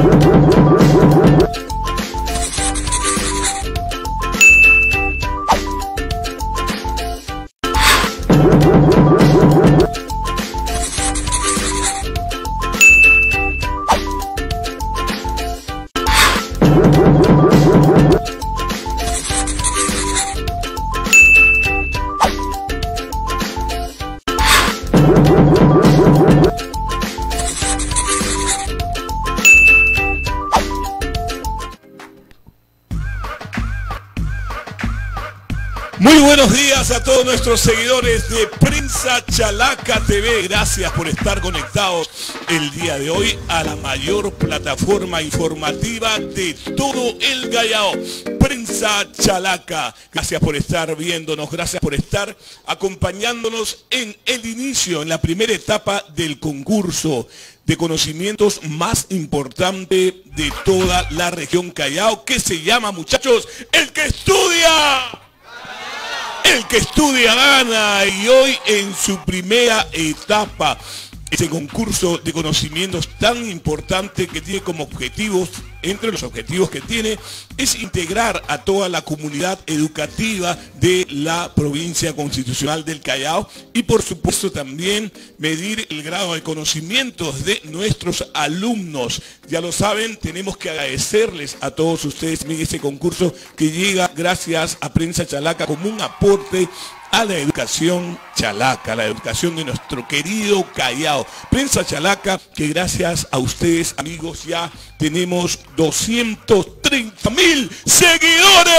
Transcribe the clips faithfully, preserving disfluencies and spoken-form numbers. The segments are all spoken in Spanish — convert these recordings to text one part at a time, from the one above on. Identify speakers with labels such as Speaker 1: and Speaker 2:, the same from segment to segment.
Speaker 1: Muy buenos días a todos nuestros seguidores de Prensa Chalaca T V. Gracias por estar conectados el día de hoy a la mayor plataforma informativa de todo el Callao. Prensa Chalaca. Gracias por estar viéndonos, gracias por estar acompañándonos en el inicio, en la primera etapa del concurso de conocimientos más importante de toda la región Callao, que se llama, muchachos, El que estudia. El que estudia gana, y hoy en su primera etapa, ese concurso de conocimientos tan importante que tiene como objetivos, entre los objetivos que tiene, es integrar a toda la comunidad educativa de la provincia constitucional del Callao y por supuesto también medir el grado de conocimientos de nuestros alumnos. Ya lo saben, tenemos que agradecerles a todos ustedes en este concurso que llega gracias a Prensa Chalaca como un aporte a la educación chalaca, la educación de nuestro querido Callao. Prensa Chalaca, que gracias a ustedes, amigos, ya tenemos doscientos treinta mil seguidores.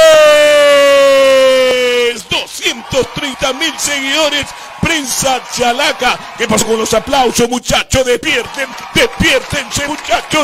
Speaker 1: doscientos treinta mil seguidores. Prensa Chalaca. ¿Qué pasó con los aplausos, muchachos? Despierten, despiértense, muchachos,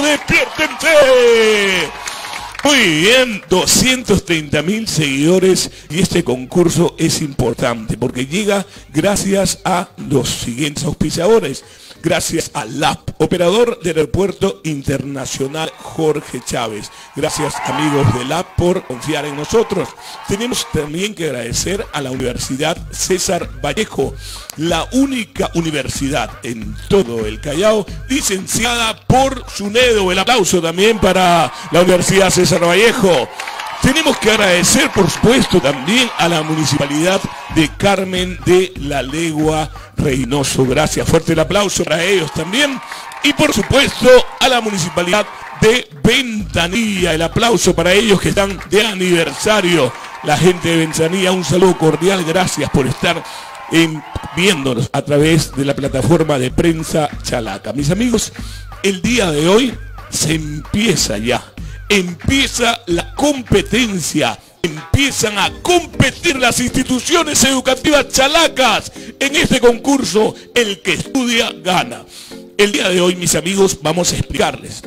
Speaker 1: despiértense. Muy bien, doscientos treinta mil seguidores, y este concurso es importante porque llega gracias a los siguientes auspiciadores. Gracias a L A P, operador del Aeropuerto Internacional Jorge Chávez. Gracias, amigos de L A P, por confiar en nosotros. Tenemos también que agradecer a la Universidad César Vallejo, la única universidad en todo el Callao licenciada por SUNEDO. El aplauso también para la Universidad César Vallejo. Tenemos que agradecer, por supuesto, también a la Municipalidad de Carmen de la Legua Reynoso. Gracias, fuerte el aplauso para ellos también. Y por supuesto a la Municipalidad de Ventanilla. El aplauso para ellos que están de aniversario. La gente de Ventanilla, un saludo cordial. Gracias por estar en, viéndonos a través de la plataforma de Prensa Chalaca. Mis amigos, el día de hoy se empieza ya. Empieza la competencia, empiezan a competir las instituciones educativas chalacas en este concurso. El que estudia gana. El día de hoy, mis amigos, vamos a explicarles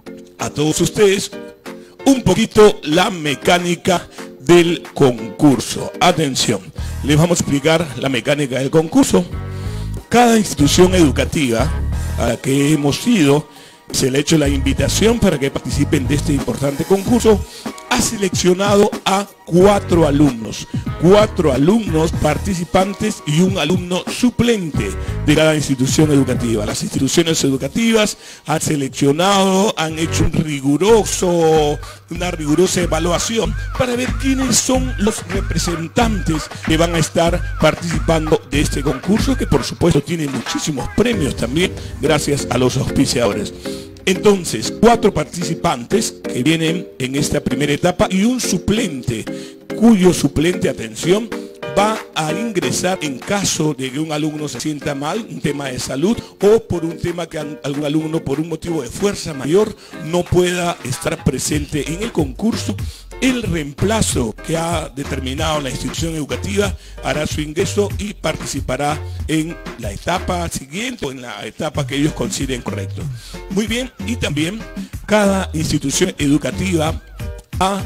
Speaker 1: a todos ustedes un poquito la mecánica del concurso. Atención, les vamos a explicar la mecánica del concurso. Cada institución educativa a la que hemos ido, se le ha hecho la invitación para que participen de este importante concurso, ha seleccionado a cuatro alumnos, cuatro alumnos participantes y un alumno suplente de cada institución educativa. Las instituciones educativas han seleccionado, han hecho un riguroso, una rigurosa evaluación para ver quiénes son los representantes que van a estar participando de este concurso, que por supuesto tiene muchísimos premios también gracias a los auspiciadores. Entonces, cuatro participantes que vienen en esta primera etapa y un suplente, cuyo suplente, atención, va a ingresar en caso de que un alumno se sienta mal, un tema de salud, o por un tema que algún alumno, por un motivo de fuerza mayor, no pueda estar presente en el concurso. El reemplazo que ha determinado la institución educativa hará su ingreso y participará en la etapa siguiente o en la etapa que ellos consideren correcto. Muy bien, y también cada institución educativa ha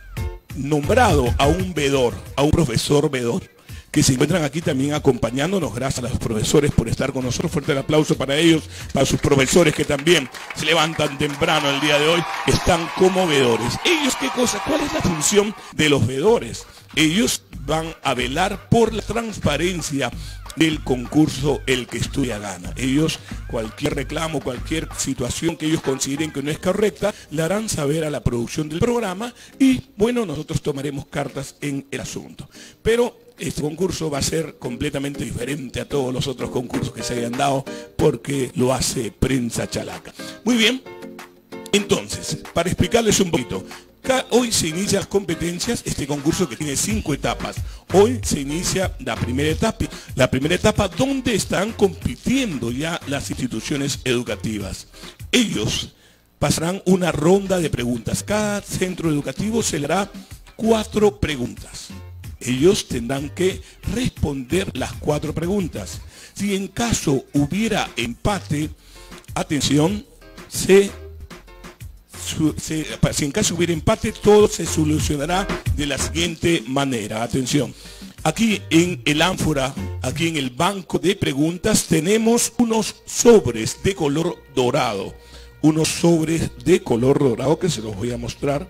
Speaker 1: nombrado a un vedor, a un profesor vedor, que se encuentran aquí también acompañándonos. Gracias a los profesores por estar con nosotros. Fuerte el aplauso para ellos, para sus profesores que también se levantan temprano el día de hoy, están como vedores. Ellos, ¿qué cosa? ¿Cuál es la función de los vedores? Ellos van a velar por la transparencia del concurso El que Estudia Gana. Ellos, cualquier reclamo, cualquier situación que ellos consideren que no es correcta, le harán saber a la producción del programa y, bueno, nosotros tomaremos cartas en el asunto. Pero este concurso va a ser completamente diferente a todos los otros concursos que se hayan dado porque lo hace Prensa Chalaca. Muy bien, entonces, para explicarles un poquito, hoy se inician las competencias, este concurso que tiene cinco etapas. Hoy se inicia la primera etapa, la primera etapa donde están compitiendo ya las instituciones educativas. Ellos pasarán una ronda de preguntas. Cada centro educativo se le hará cuatro preguntas. Ellos tendrán que responder las cuatro preguntas. Si en caso hubiera empate, atención, se, se, si en caso hubiera empate, todo se solucionará de la siguiente manera. Atención, aquí en el ánfora, aquí en el banco de preguntas, tenemos unos sobres de color dorado. Unos sobres de color dorado que se los voy a mostrar.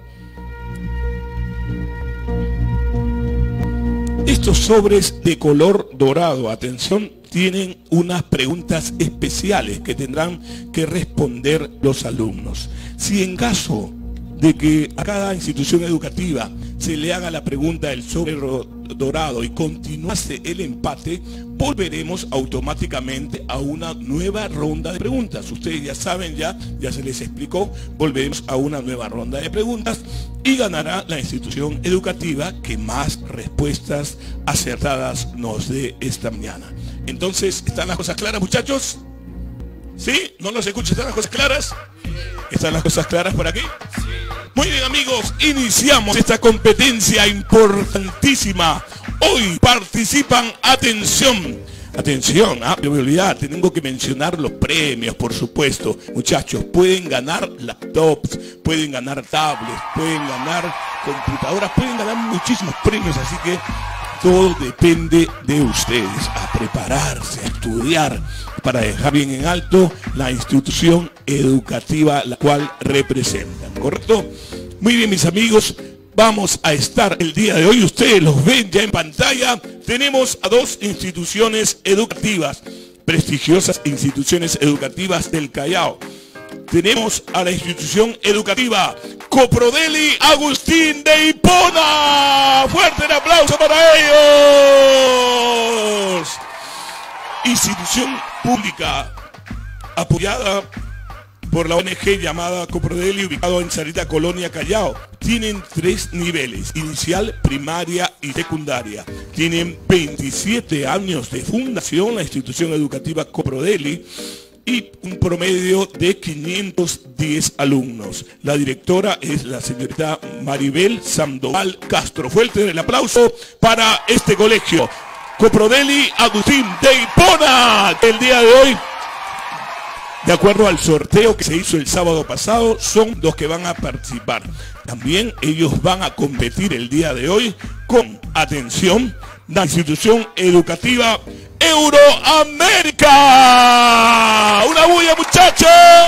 Speaker 1: Estos sobres de color dorado, atención, tienen unas preguntas especiales que tendrán que responder los alumnos. Si en caso de que a cada institución educativa se le haga la pregunta del sobre dorado y continuase el empate, volveremos automáticamente a una nueva ronda de preguntas. Ustedes ya saben, ya, ya se les explicó, volveremos a una nueva ronda de preguntas y ganará la institución educativa que más respuestas acertadas nos dé esta mañana. Entonces, ¿están las cosas claras, muchachos? ¿Sí? ¿No los escucho? ¿Están las cosas claras? ¿Están las cosas claras por aquí? Muy bien, amigos, iniciamos esta competencia importantísima. Hoy participan, atención, atención, ah, me voy a olvidar, tengo que mencionar los premios, por supuesto. Muchachos, pueden ganar laptops, pueden ganar tablets, pueden ganar computadoras, pueden ganar muchísimos premios, así que todo depende de ustedes, a prepararse, a estudiar, para dejar bien en alto la institución educativa la cual representan, ¿correcto? Muy bien, mis amigos, vamos a estar el día de hoy, ustedes los ven ya en pantalla, tenemos a dos instituciones educativas, prestigiosas instituciones educativas del Callao. Tenemos a la institución educativa Coprodeli Agustín de Hipona. ¡Fuerte el aplauso para ellos! Institución pública apoyada por la O N G llamada Coprodeli, ubicado en Sarita, Colonia, Callao. Tienen tres niveles, inicial, primaria y secundaria. Tienen veintisiete años de fundación la institución educativa Coprodeli y un promedio de quinientos diez alumnos. La directora es la señorita Maribel Sandoval Castro. Fuerte el aplauso para este colegio. Coprodeli Agustín de Hipona, el día de hoy, de acuerdo al sorteo que se hizo el sábado pasado, son los que van a participar. También ellos van a competir el día de hoy con, atención, la institución educativa Euroamérica. ¡Una bulla, muchachos!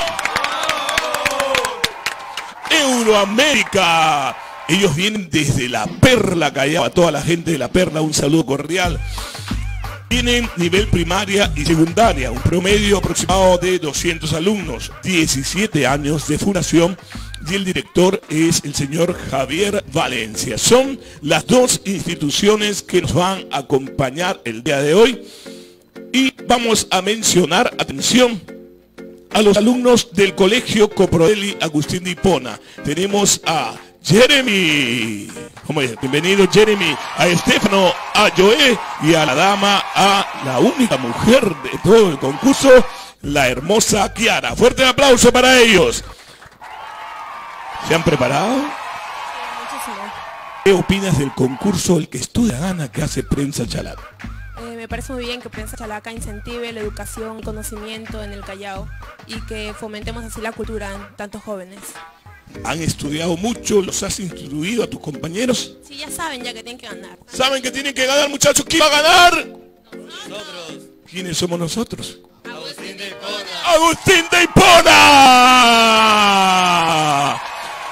Speaker 1: Euroamérica. Ellos vienen desde La Perla, Callao. A toda la gente de La Perla, un saludo cordial. Tienen nivel primaria y secundaria, un promedio aproximado de doscientos alumnos, diecisiete años de fundación, y el director es el señor Javier Valencia. Son las dos instituciones que nos van a acompañar el día de hoy. Y vamos a mencionar, atención, a los alumnos del colegio Coprodeli Agustín de Hipona. Tenemos a Jeremy, ¿cómo es? Bienvenido Jeremy, a Estefano, a Joé y a la dama, a la única mujer de todo el concurso, la hermosa Kiara. Fuerte aplauso para ellos. ¿Se han preparado?
Speaker 2: Muchísimo.
Speaker 1: ¿Qué opinas del concurso El que Estudia Gana que hace Prensa Chalaca?
Speaker 2: Eh, me parece muy bien que Prensa Chalaca incentive la educación y conocimiento en el Callao y que fomentemos así la cultura en tantos jóvenes.
Speaker 1: ¿Han estudiado mucho? ¿Los has instruido a tus compañeros?
Speaker 2: Sí, ya saben ya que tienen que ganar.
Speaker 1: ¿Saben que tienen que ganar, muchachos? ¿Quién va a ganar?
Speaker 3: Nosotros.
Speaker 1: ¿Quiénes somos nosotros?
Speaker 3: Agustín de Hipona.
Speaker 1: ¡Agustín de Hipona!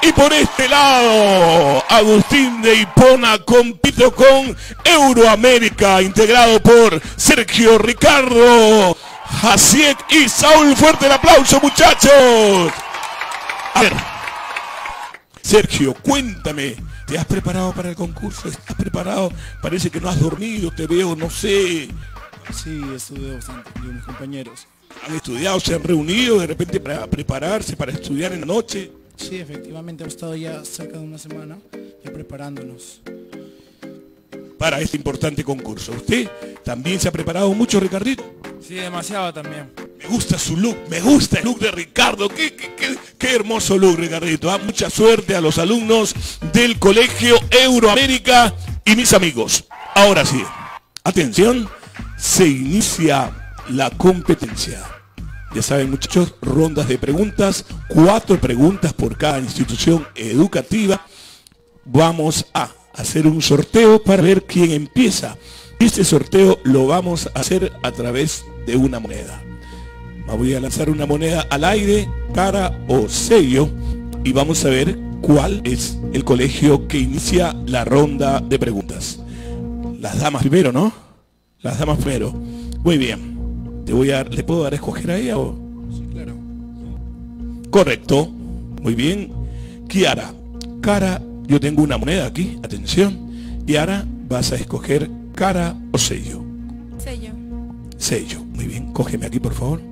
Speaker 1: Y por este lado, Agustín de Hipona compite con Euroamérica, integrado por Sergio, Ricardo, Jasiek y Saúl. Fuerte el aplauso, muchachos. A ver, Sergio, cuéntame, ¿te has preparado para el concurso? ¿Estás preparado? Parece que no has dormido, te veo, no sé.
Speaker 3: Sí, estudié bastante, digo, mis compañeros.
Speaker 1: ¿Han estudiado, se han reunido de repente para prepararse, para estudiar en la noche?
Speaker 3: Sí, efectivamente, hemos estado ya cerca de una semana ya preparándonos
Speaker 1: para este importante concurso. ¿Usted también se ha preparado mucho, Ricardito?
Speaker 4: Sí, demasiado también.
Speaker 1: Me gusta su look, me gusta el look de Ricardo. Qué, qué, qué, qué hermoso look, Ricardito. ¿Ah? Mucha suerte a los alumnos del Colegio Euroamérica y mis amigos. Ahora sí, atención, se inicia la competencia. Ya saben, muchachos, rondas de preguntas, cuatro preguntas por cada institución educativa. Vamos a hacer un sorteo para ver quién empieza. Este sorteo lo vamos a hacer a través de una moneda. Voy a lanzar una moneda al aire, cara o sello, y vamos a ver cuál es el colegio que inicia la ronda de preguntas. Las damas primero, ¿no? Las damas primero. Muy bien. Te voy a, ¿le puedo dar a escoger a ella o?
Speaker 3: Sí, claro.
Speaker 1: Correcto. Muy bien. Kiara, cara, yo tengo una moneda aquí, atención. Y ahora vas a escoger cara o sello.
Speaker 2: Sello.
Speaker 1: Sello. Muy bien. Cógeme aquí, por favor.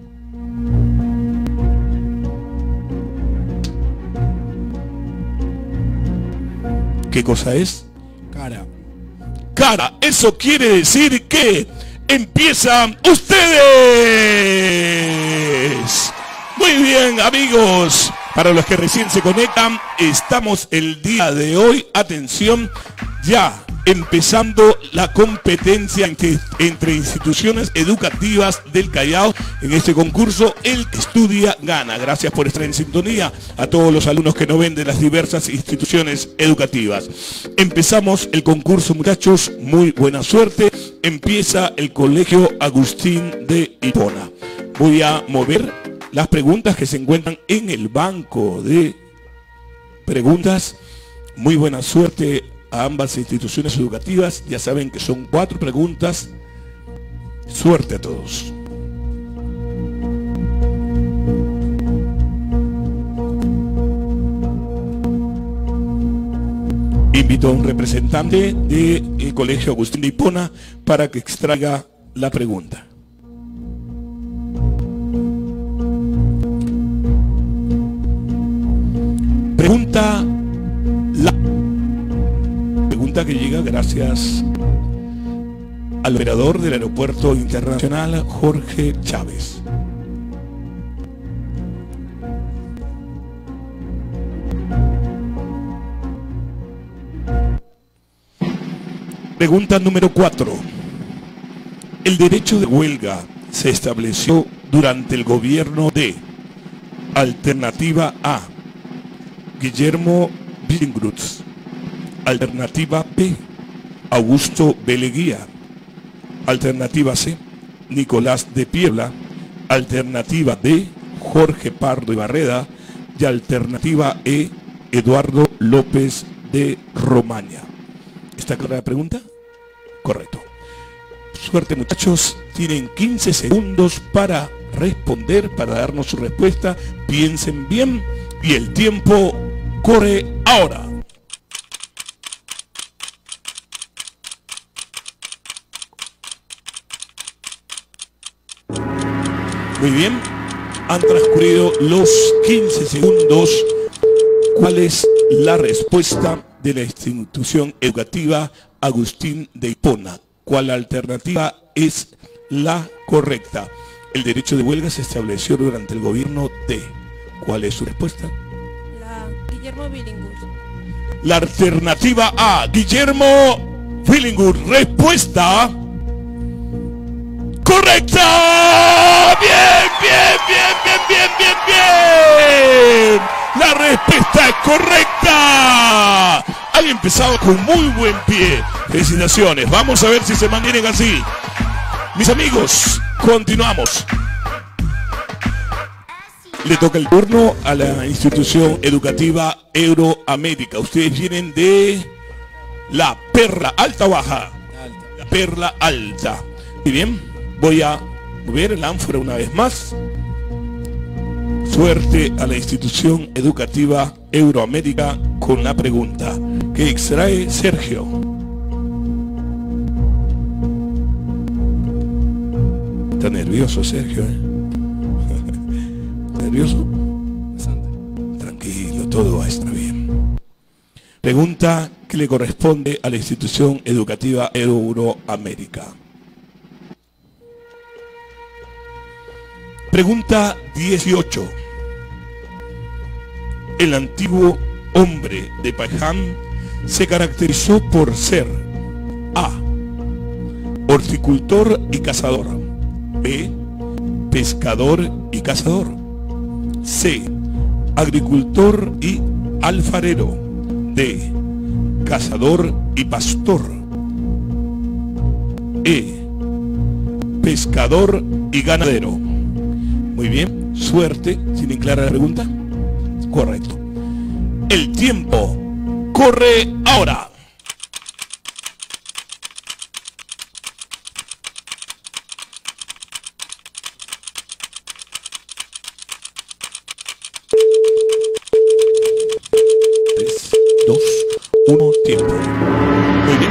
Speaker 1: ¿Qué cosa es?
Speaker 3: Cara.
Speaker 1: Cara. Eso quiere decir que empiezan ustedes. Muy bien, amigos. Para los que recién se conectan, estamos el día de hoy, atención, ya empezando la competencia entre, entre instituciones educativas del Callao. En este concurso, el que estudia gana. Gracias por estar en sintonía a todos los alumnos que nos ven de las diversas instituciones educativas. Empezamos el concurso, muchachos. Muy buena suerte. Empieza el Colegio Agustín de Hipona. Voy a mover las preguntas que se encuentran en el banco de preguntas. Muy buena suerte a ambas instituciones educativas. Ya saben que son cuatro preguntas. Suerte a todos. Invito a un representante del Colegio Agustín de Hipona para que extraiga la pregunta. Pregunta la pregunta que llega gracias al operador del Aeropuerto Internacional Jorge Chávez. Pregunta número cuatro. El derecho de huelga se estableció durante el gobierno de alternativa A, Guillermo Billinghurst. Alternativa B, Augusto B. Leguía. Alternativa C, Nicolás de Piebla. Alternativa D, Jorge Pardo y Barreda. Y alternativa E, Eduardo López de Romaña. ¿Está clara la pregunta? Correcto. Suerte, muchachos. Tienen quince segundos para responder, para darnos su respuesta. Piensen bien y el tiempo corre ahora. Muy bien. Han transcurrido los quince segundos. ¿Cuál es la respuesta de la institución educativa Agustín de Hipona? ¿Cuál alternativa es la correcta? El derecho de huelga se estableció durante el gobierno de... ¿Cuál es su respuesta?
Speaker 2: La Guillermo Billinghurst.
Speaker 1: La alternativa A, Guillermo Billinghurst. Respuesta correcta. Bien, bien, bien, bien, bien, bien, bien. La respuesta es correcta. Han empezado con muy buen pie. Felicitaciones. Vamos a ver si se mantienen así. Mis amigos, continuamos. Le toca el turno a la institución educativa Euroamérica. Ustedes vienen de la Perla Alta o Baja. La Perla Alta. Muy bien, voy a mover el ánfora una vez más. Suerte a la institución educativa Euroamérica con la pregunta que extrae Sergio. Está nervioso Sergio, ¿eh? ¿Nervioso? Bastante. Tranquilo, todo va a estar bien. Pregunta que le corresponde a la institución educativa Euroamérica. Pregunta dieciocho. El antiguo hombre de Paihán se caracterizó por ser A. Horticultor y cazador. B. Pescador y cazador. C. Agricultor y alfarero. D. Cazador y pastor. E. Pescador y ganadero. Muy bien, suerte. ¿Tienen clara la pregunta? Correcto. El tiempo corre ahora. Tres, dos, uno, tiempo. Muy bien.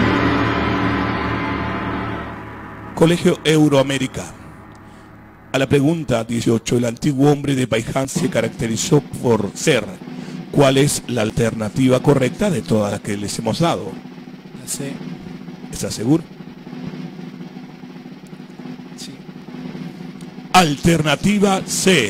Speaker 1: Colegio Euroamérica. A la pregunta dieciocho, el antiguo hombre de Paihán se caracterizó por ser. ¿Cuál es la alternativa correcta de todas las que les hemos dado?
Speaker 3: La C.
Speaker 1: ¿Estás seguro?
Speaker 3: Sí.
Speaker 1: Alternativa C.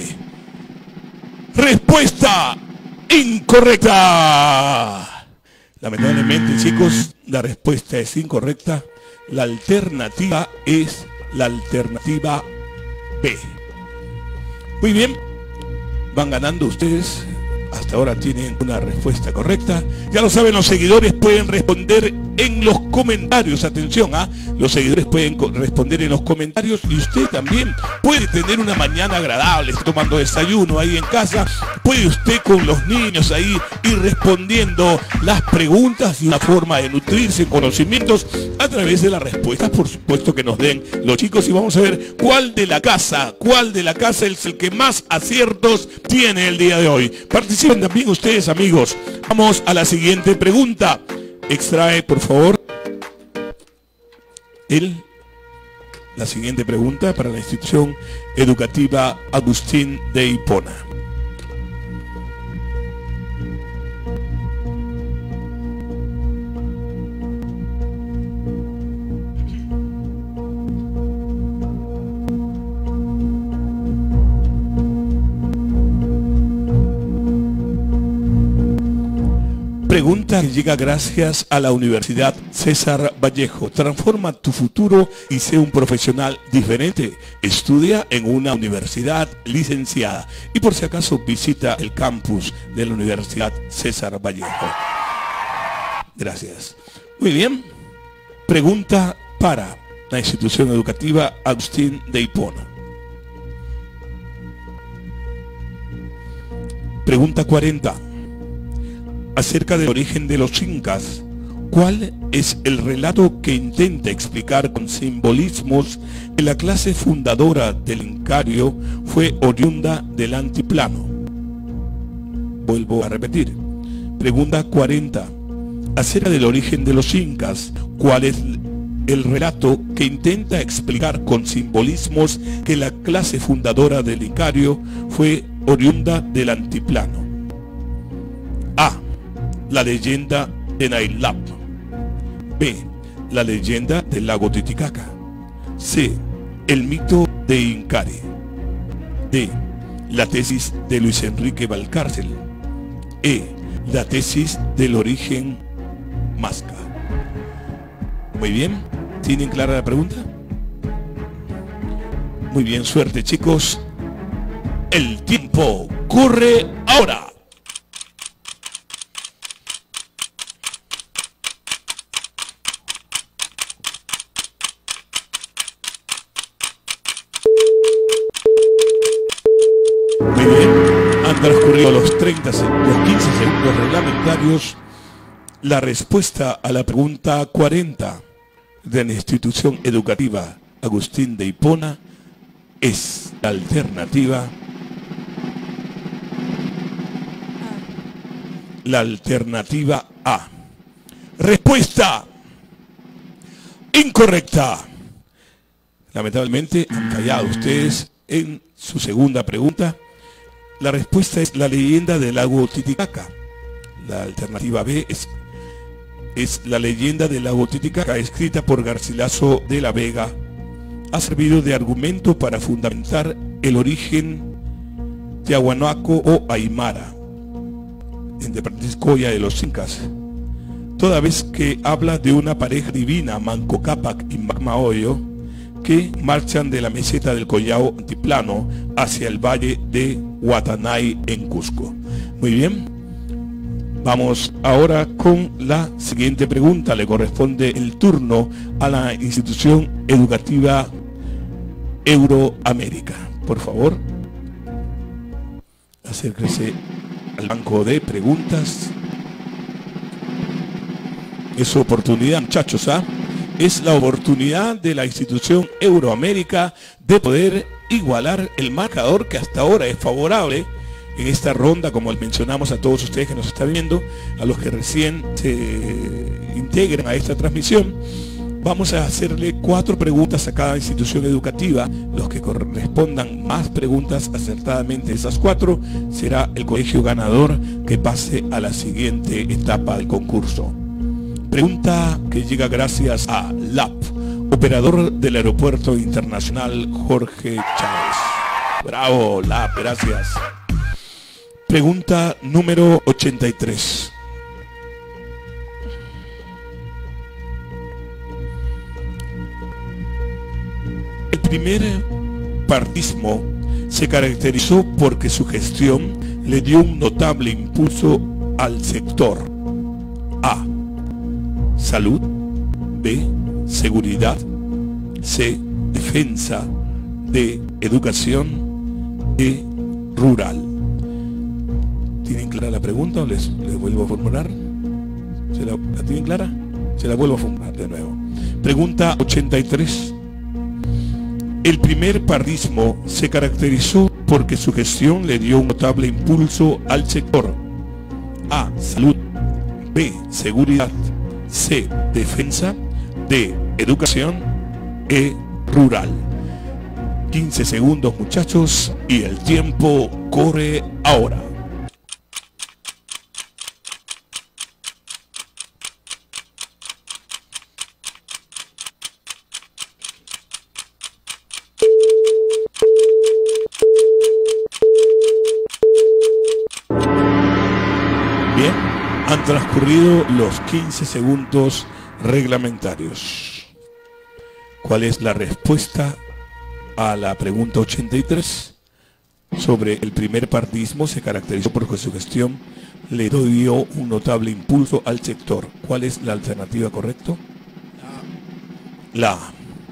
Speaker 1: Respuesta incorrecta. Lamentablemente, chicos, la respuesta es incorrecta. La alternativa es la alternativa B. Muy bien, van ganando ustedes. Hasta ahora tienen una respuesta correcta. Ya lo saben, los seguidores pueden responder en los comentarios. Atención, ¿ah? Los seguidores pueden responder en los comentarios y usted también puede tener una mañana agradable, está tomando desayuno ahí en casa. Puede usted con los niños ahí ir respondiendo las preguntas y una forma de nutrirse en conocimientos a través de las respuestas, por supuesto, que nos den los chicos. Y vamos a ver cuál de la casa, cuál de la casa es el que más aciertos tiene el día de hoy. Participen también ustedes, amigos. Vamos a la siguiente pregunta. Extrae, por favor, el, la siguiente pregunta para la institución educativa Agustín de Hipona. Pregunta que llega gracias a la Universidad César Vallejo. Transforma tu futuro y sé un profesional diferente. Estudia en una universidad licenciada. Y por si acaso visita el campus de la Universidad César Vallejo. Gracias. Muy bien. Pregunta para la institución educativa Agustín de Hipona. Pregunta cuarenta. Acerca del origen de los incas, ¿cuál es el relato que intenta explicar con simbolismos que la clase fundadora del Incario fue oriunda del Altiplano? Vuelvo a repetir. Pregunta cuarenta. Acerca del origen de los incas, ¿cuál es el relato que intenta explicar con simbolismos que la clase fundadora del Incario fue oriunda del Altiplano? A. La leyenda de Nailap. B. La leyenda del lago Titicaca. C. El mito de Incari. D. La tesis de Luis Enrique Valcárcel. E. La tesis del origen Masca. Muy bien, ¿tienen clara la pregunta? Muy bien, suerte, chicos. El tiempo corre ahora. Muy bien. Han transcurrido los treinta, los quince segundos reglamentarios. La respuesta a la pregunta cuarenta de la institución educativa Agustín de Hipona es la alternativa la alternativa A. Respuesta incorrecta. Lamentablemente han callado ustedes en su segunda pregunta. La respuesta es la leyenda del lago Titicaca. La alternativa B es, es la leyenda del lago Titicaca, escrita por Garcilaso de la Vega. Ha servido de argumento para fundamentar el origen tiahuanaco o aymara, entre paréntesis Coya de los incas, toda vez que habla de una pareja divina, Manco Cápac y Macmaoyo, que marchan de la meseta del Collao Altiplano hacia el valle de Huatanay en Cusco. Muy bien, vamos ahora con la siguiente pregunta. Le corresponde el turno a la institución educativa Euroamérica. Por favor, acérquese al banco de preguntas. Es su oportunidad, muchachos, ¿ah? Es la oportunidad de la institución Euroamérica de poder igualar el marcador que hasta ahora es favorable en esta ronda, como mencionamos a todos ustedes que nos están viendo, a los que recién se integran a esta transmisión. Vamos a hacerle cuatro preguntas a cada institución educativa. Los que correspondan más preguntas acertadamente, esas cuatro, será el colegio ganador que pase a la siguiente etapa del concurso. Pregunta que llega gracias a L A P, operador del Aeropuerto Internacional Jorge Chávez. Bravo, L A P, gracias. Pregunta número ochenta y tres. El primer partismo se caracterizó porque su gestión le dio un notable impulso al sector A. Salud, B. Seguridad, C. Defensa, D. Educación, E. Rural. ¿Tienen clara la pregunta o les, les vuelvo a formular? ¿Se la, ¿La tienen clara? Se la vuelvo a formular de nuevo. Pregunta ochenta y tres. El primer partismo se caracterizó porque su gestión le dio un notable impulso al sector A. Salud, B. Seguridad, C. Defensa, D. Educación, E. Rural. quince segundos, muchachos, y el tiempo corre ahora. Bien, han transcurrido los quince segundos reglamentarios. ¿Cuál es la respuesta a la pregunta ochenta y tres? Sobre el primer partismo se caracterizó porque su gestión le dio un notable impulso al sector. ¿Cuál es la alternativa correcta? La A.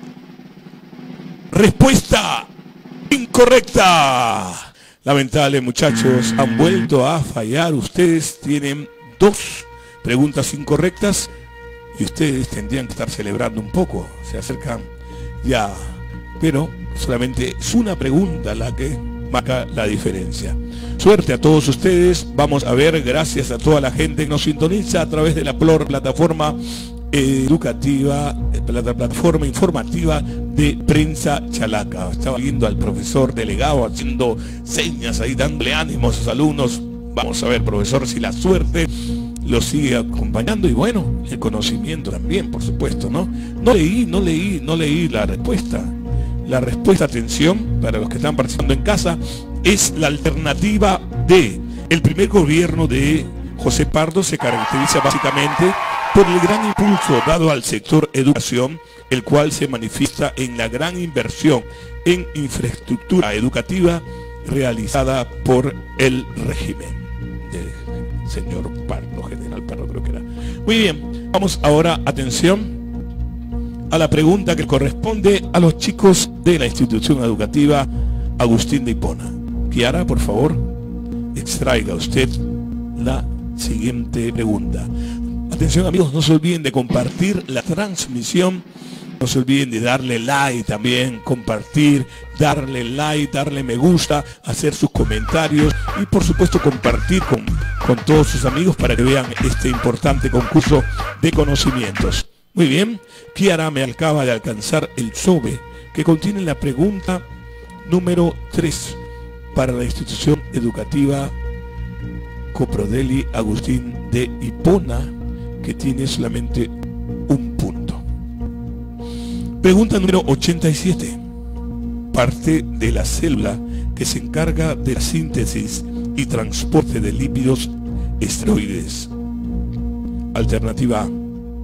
Speaker 1: Respuesta incorrecta. Lamentable, muchachos, han vuelto a fallar. Ustedes tienen dos preguntas incorrectas y ustedes tendrían que estar celebrando un poco. Se acercan ya, pero solamente es una pregunta la que marca la diferencia. Suerte a todos ustedes. Vamos a ver, gracias a toda la gente que nos sintoniza a través de la plataforma educativa, la plataforma informativa de Prensa Chalaca. Estaba viendo al profesor delegado haciendo señas ahí, dándole ánimo a sus alumnos. Vamos a ver, profesor, si la suerte lo sigue acompañando y bueno, el conocimiento también, por supuesto, ¿no? No leí, no leí, no leí la respuesta. La respuesta, atención, para los que están participando en casa, es la alternativa D. El primer gobierno de José Pardo se caracteriza básicamente por el gran impulso dado al sector educación, el cual se manifiesta en la gran inversión en infraestructura educativa realizada por el régimen del señor Pardo, general Pardo creo que era. Muy bien, vamos ahora, atención, a la pregunta que corresponde a los chicos de la institución educativa Agustín de Hipona. Kiara, por favor, extraiga usted la siguiente pregunta. Atención amigos, no se olviden de compartir la transmisión, no se olviden de darle like también, compartir, darle like, darle me gusta, hacer sus comentarios y por supuesto compartir con, con todos sus amigos para que vean este importante concurso de conocimientos. Muy bien, Kiara me acaba de alcanzar el sobre que contiene la pregunta número tres para la institución educativa Coprodeli Agustín de Hipona, que tiene solamente un punto. Pregunta número ochenta y siete. Parte de la célula que se encarga de la síntesis y transporte de lípidos esteroides. Alternativa A,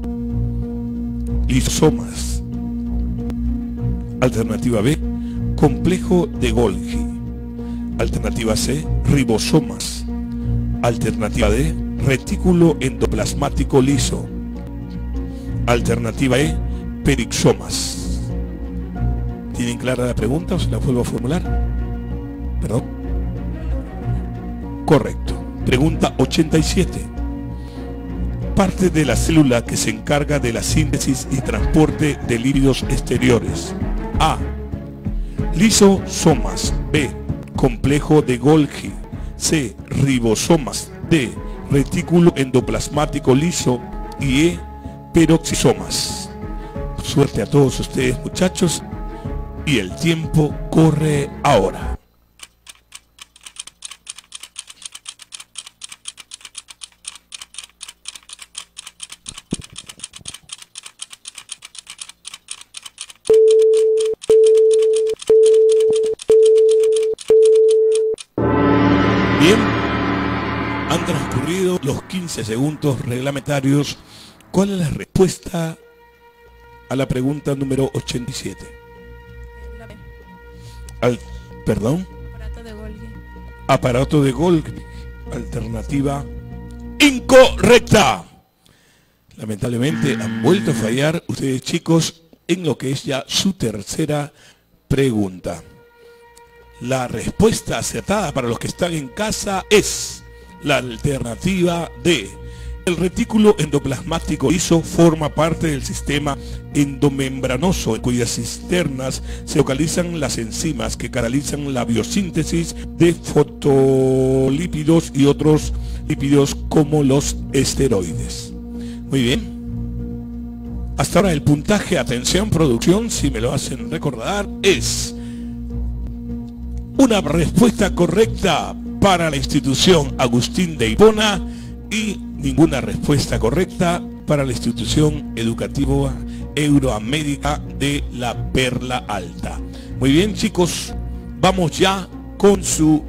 Speaker 1: lisosomas. Alternativa B, complejo de Golgi. Alternativa C, ribosomas. Alternativa D, retículo endoplasmático liso. Alternativa E, perixomas. ¿Tienen clara la pregunta o se la vuelvo a formular? ¿Perdón? Correcto. Pregunta ochenta y siete. Parte de la célula que se encarga de la síntesis y transporte de lípidos exteriores. A, lisosomas. B, complejo de Golgi. C, ribosomas. D, retículo endoplasmático liso. Y E, peroxisomas. Suerte a todos ustedes, muchachos, y el tiempo corre ahora. Bien, han transcurrido los quince segundos reglamentarios. ¿Cuál es la respuesta a la pregunta número ochenta y siete?
Speaker 2: La B.
Speaker 1: Al, perdón.
Speaker 2: Aparato de Golgi.
Speaker 1: Aparato de Golgi. Alternativa incorrecta. Lamentablemente han vuelto a fallar ustedes, chicos, en lo que es ya su tercera pregunta. La respuesta acertada para los que están en casa es la alternativa D. El retículo endoplasmático liso forma parte del sistema endomembranoso, en cuyas cisternas se localizan las enzimas que canalizan la biosíntesis de fosfolípidos y otros lípidos como los esteroides. Muy bien. Hasta ahora el puntaje, atención producción, si me lo hacen recordar, es una respuesta correcta para la institución Agustín de Hipona y ninguna respuesta correcta para la institución educativa Euroamérica de la Perla Alta. Muy bien, chicos, vamos ya con su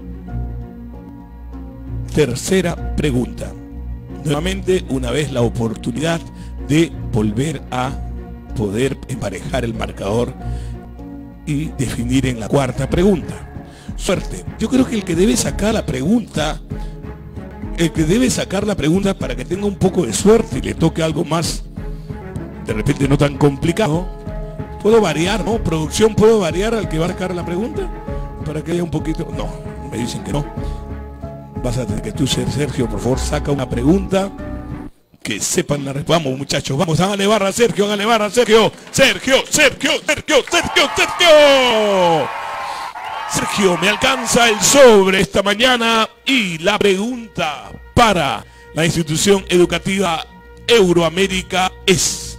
Speaker 1: tercera pregunta. Nuevamente, una vez la oportunidad de volver a poder emparejar el marcador y definir en la cuarta pregunta. Suerte. Yo creo que el que debe sacar la pregunta, el que debe sacar la pregunta para que tenga un poco de suerte y le toque algo más, de repente no tan complicado, puedo variar, ¿no? Producción, ¿puedo variar al que va a sacar la pregunta? Para que haya un poquito... No, me dicen que no. Vas a tener que tú ser Sergio, por favor, saca una pregunta que sepan la respuesta. Vamos, muchachos, vamos, háganle barra a Sergio, háganle barra a Sergio. Sergio, Sergio, Sergio, Sergio, Sergio. Sergio, me alcanza el sobre esta mañana y la pregunta para la institución educativa Euroamérica es...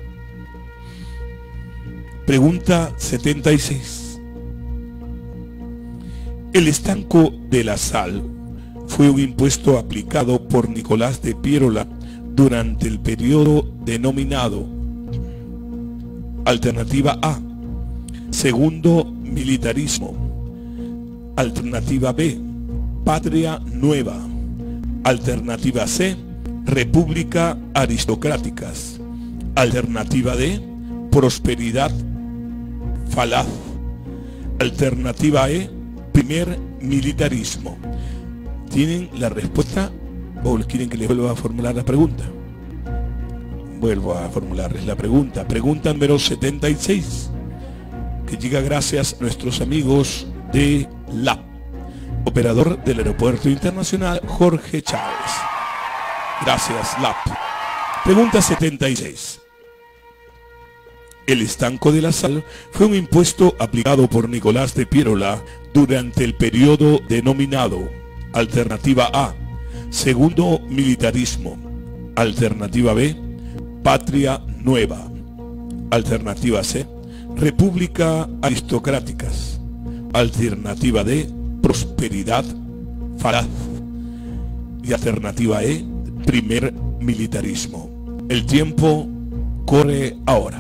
Speaker 1: Pregunta setenta y seis. El estanco de la sal fue un impuesto aplicado por Nicolás de Piérola durante el periodo denominado Alternativa A, Segundo Militarismo. Alternativa B, Patria Nueva. Alternativa C, República Aristocráticas. Alternativa D, Prosperidad Falaz. Alternativa E, Primer Militarismo. ¿Tienen la respuesta o quieren que les vuelva a formular la pregunta? Vuelvo a formularles la pregunta. Pregunta número setenta y seis, que llega gracias a nuestros amigos de la operador del Aeropuerto Internacional Jorge Chávez. Gracias, L A P. Pregunta setenta y seis. El estanco de la sal fue un impuesto aplicado por Nicolás de Piérola durante el periodo denominado Alternativa A, Segundo Militarismo. Alternativa B, Patria Nueva. Alternativa C, República Aristocráticas. Alternativa D, Prosperidad Falaz. Y alternativa E, Primer Militarismo. El tiempo corre ahora.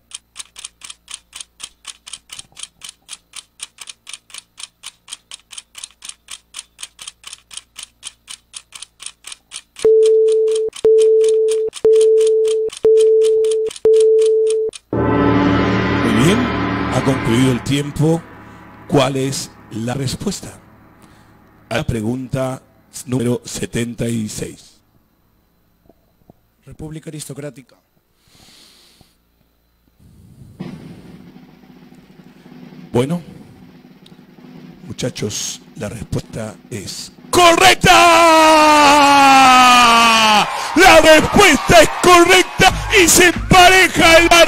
Speaker 1: Muy bien, ha concluido el tiempo. ¿Cuál es la respuesta a la pregunta número setenta y seis?
Speaker 3: República Aristocrática.
Speaker 1: Bueno, muchachos, la respuesta es ¡correcta! La respuesta es correcta y se empareja el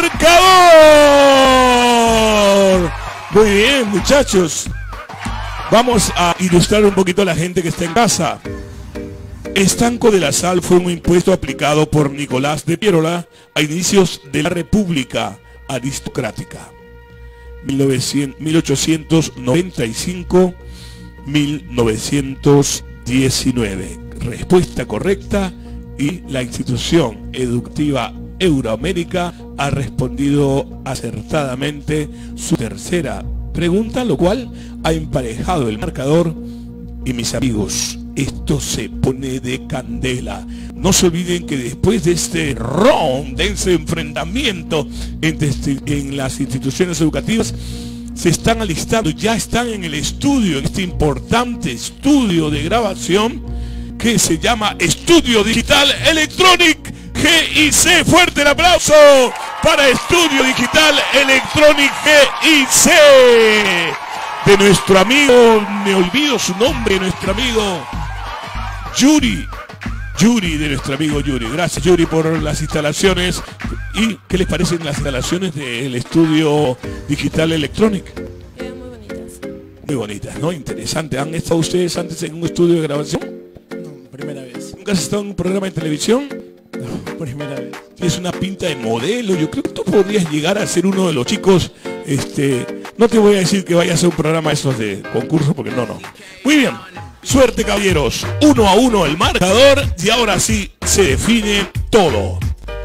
Speaker 1: marcador. Muy bien, muchachos. Vamos a ilustrar un poquito a la gente que está en casa. Estanco de la sal fue un impuesto aplicado por Nicolás de Piérola a inicios de la República Aristocrática. mil ochocientos noventa y cinco a mil novecientos diecinueve. Respuesta correcta, y la institución educativa Euroamérica ha respondido acertadamente su tercera pregunta, lo cual ha emparejado el marcador. Y mis amigos, esto se pone de candela. No se olviden que después de este round, de ese enfrentamiento entre este, en las instituciones educativas, se están alistando, ya están en el estudio, en este importante estudio de grabación que se llama Estudio Digital Electronic G I C. Fuerte el aplauso para Estudio Digital Electronic G I C, de nuestro amigo, me olvido su nombre, nuestro amigo Yuri. Yuri, de nuestro amigo Yuri. Gracias, Yuri, por las instalaciones. ¿Y qué les parecen las instalaciones del Estudio Digital Electronic?
Speaker 2: Eh, muy bonitas.
Speaker 1: Muy bonitas, ¿no? Interesante. ¿Han estado ustedes antes en un estudio de grabación?
Speaker 3: No, primera vez.
Speaker 1: ¿Nunca has estado en un programa de televisión?
Speaker 3: No, primera vez.
Speaker 1: Tienes una pinta de modelo. Yo creo que tú podrías llegar a ser uno de los chicos. Este, no te voy a decir que vayas a hacer un programa esos de concurso, porque no, no. Muy bien. Suerte, caballeros. Uno a uno el marcador, y ahora sí se define todo.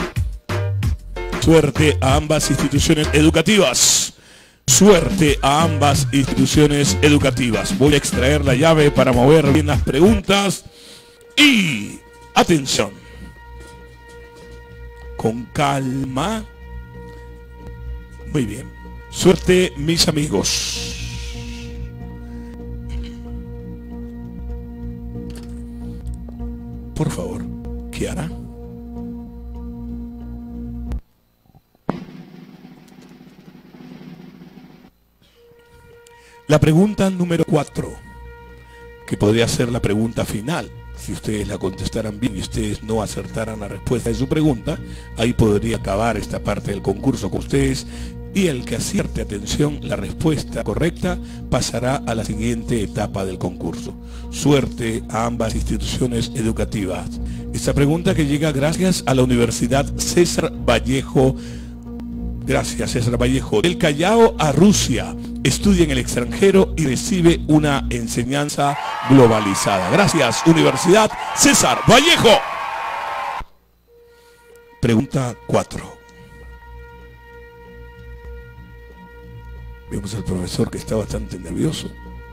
Speaker 1: Suerte a ambas instituciones educativas. Suerte a ambas instituciones educativas. Voy a extraer la llave para mover bien las preguntas. Y atención. Con calma. Muy bien. Suerte, mis amigos. Por favor, Kiara. La pregunta número cuatro, que podría ser la pregunta final, si ustedes la contestaran bien y ustedes no acertaran la respuesta de su pregunta, ahí podría acabar esta parte del concurso con ustedes, y el que acierte, atención, la respuesta correcta pasará a la siguiente etapa del concurso. Suerte a ambas instituciones educativas. Esta pregunta que llega gracias a la Universidad César Vallejo. Gracias, César Vallejo. Del Callao a Rusia. Estudia en el extranjero y recibe una enseñanza globalizada. Gracias, Universidad César Vallejo. Pregunta cuatro. Vemos al profesor que está bastante nervioso.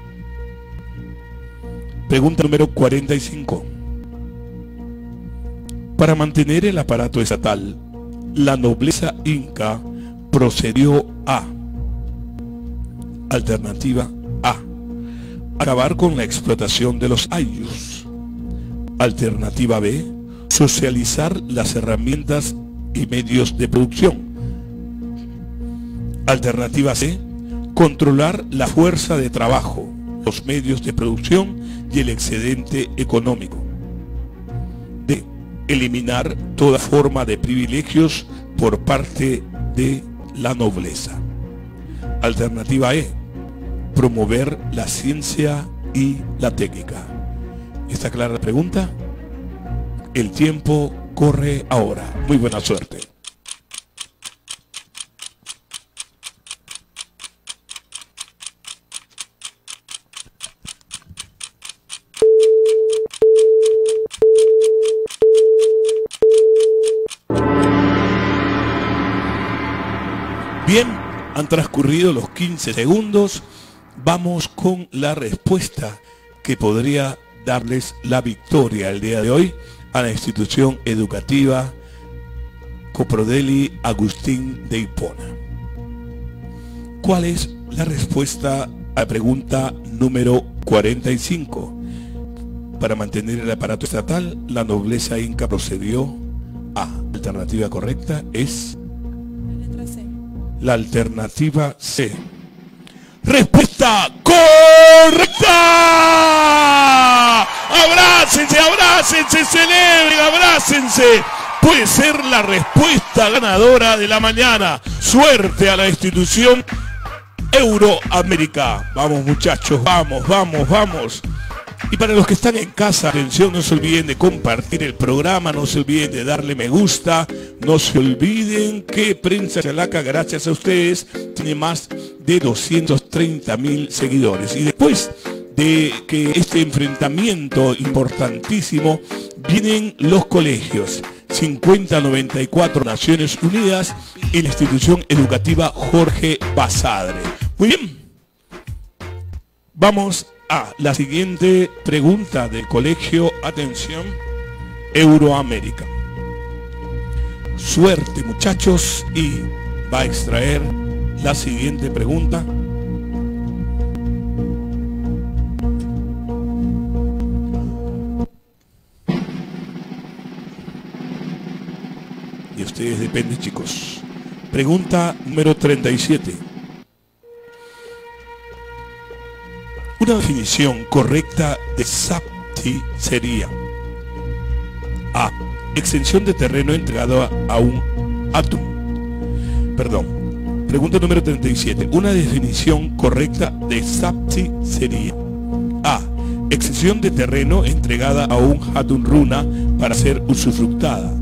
Speaker 1: Pregunta número cuarenta y cinco. Para mantener el aparato estatal, la nobleza inca procedió a: alternativa A, acabar con la explotación de los ayllus. Alternativa B, socializar las herramientas y medios de producción. Alternativa C, controlar la fuerza de trabajo. los medios de producción y el excedente económico. D. Eliminar toda forma de privilegios por parte de la nobleza. Alternativa E. Promover la ciencia y la técnica. ¿Está clara la pregunta? El tiempo corre ahora. Muy buena suerte. Bien, han transcurrido los quince segundos. Vamos con la respuesta que podría darles la victoria el día de hoy a la institución educativa Coprodeli Agustín de Hipona. ¿Cuál es la respuesta a la pregunta número cuarenta y cinco? Para mantener el aparato estatal, la nobleza inca procedió a. La alternativa correcta es
Speaker 2: La letra C.
Speaker 1: la alternativa C. ¡Respuesta correcta! ¡Abrácense, abrácense, celebren, abrácense! Puede ser la respuesta ganadora de la mañana. Suerte a la institución Euroamérica. Vamos, muchachos, vamos, vamos, vamos. Y para los que están en casa, atención, no se olviden de compartir el programa, no se olviden de darle me gusta, no se olviden que Prensa Chalaca, gracias a ustedes, tiene más de doscientos treinta mil seguidores. Y después de que este enfrentamiento importantísimo, vienen los colegios cincuenta noventa y cuatro Naciones Unidas y la institución educativa Jorge Basadre. Muy bien, vamos a la siguiente pregunta del colegio, atención, Euroamérica. Suerte, muchachos, y va a extraer la siguiente pregunta. De ustedes depende, chicos. Pregunta número treinta y siete. Una definición correcta de SAPTI sería: A. Extensión de terreno entregado a, a un átomo. Perdón. Pregunta número treinta y siete. Una definición correcta de SAPTI sería: A. Extensión de terreno entregada a un Hatun Runa para ser usufructada.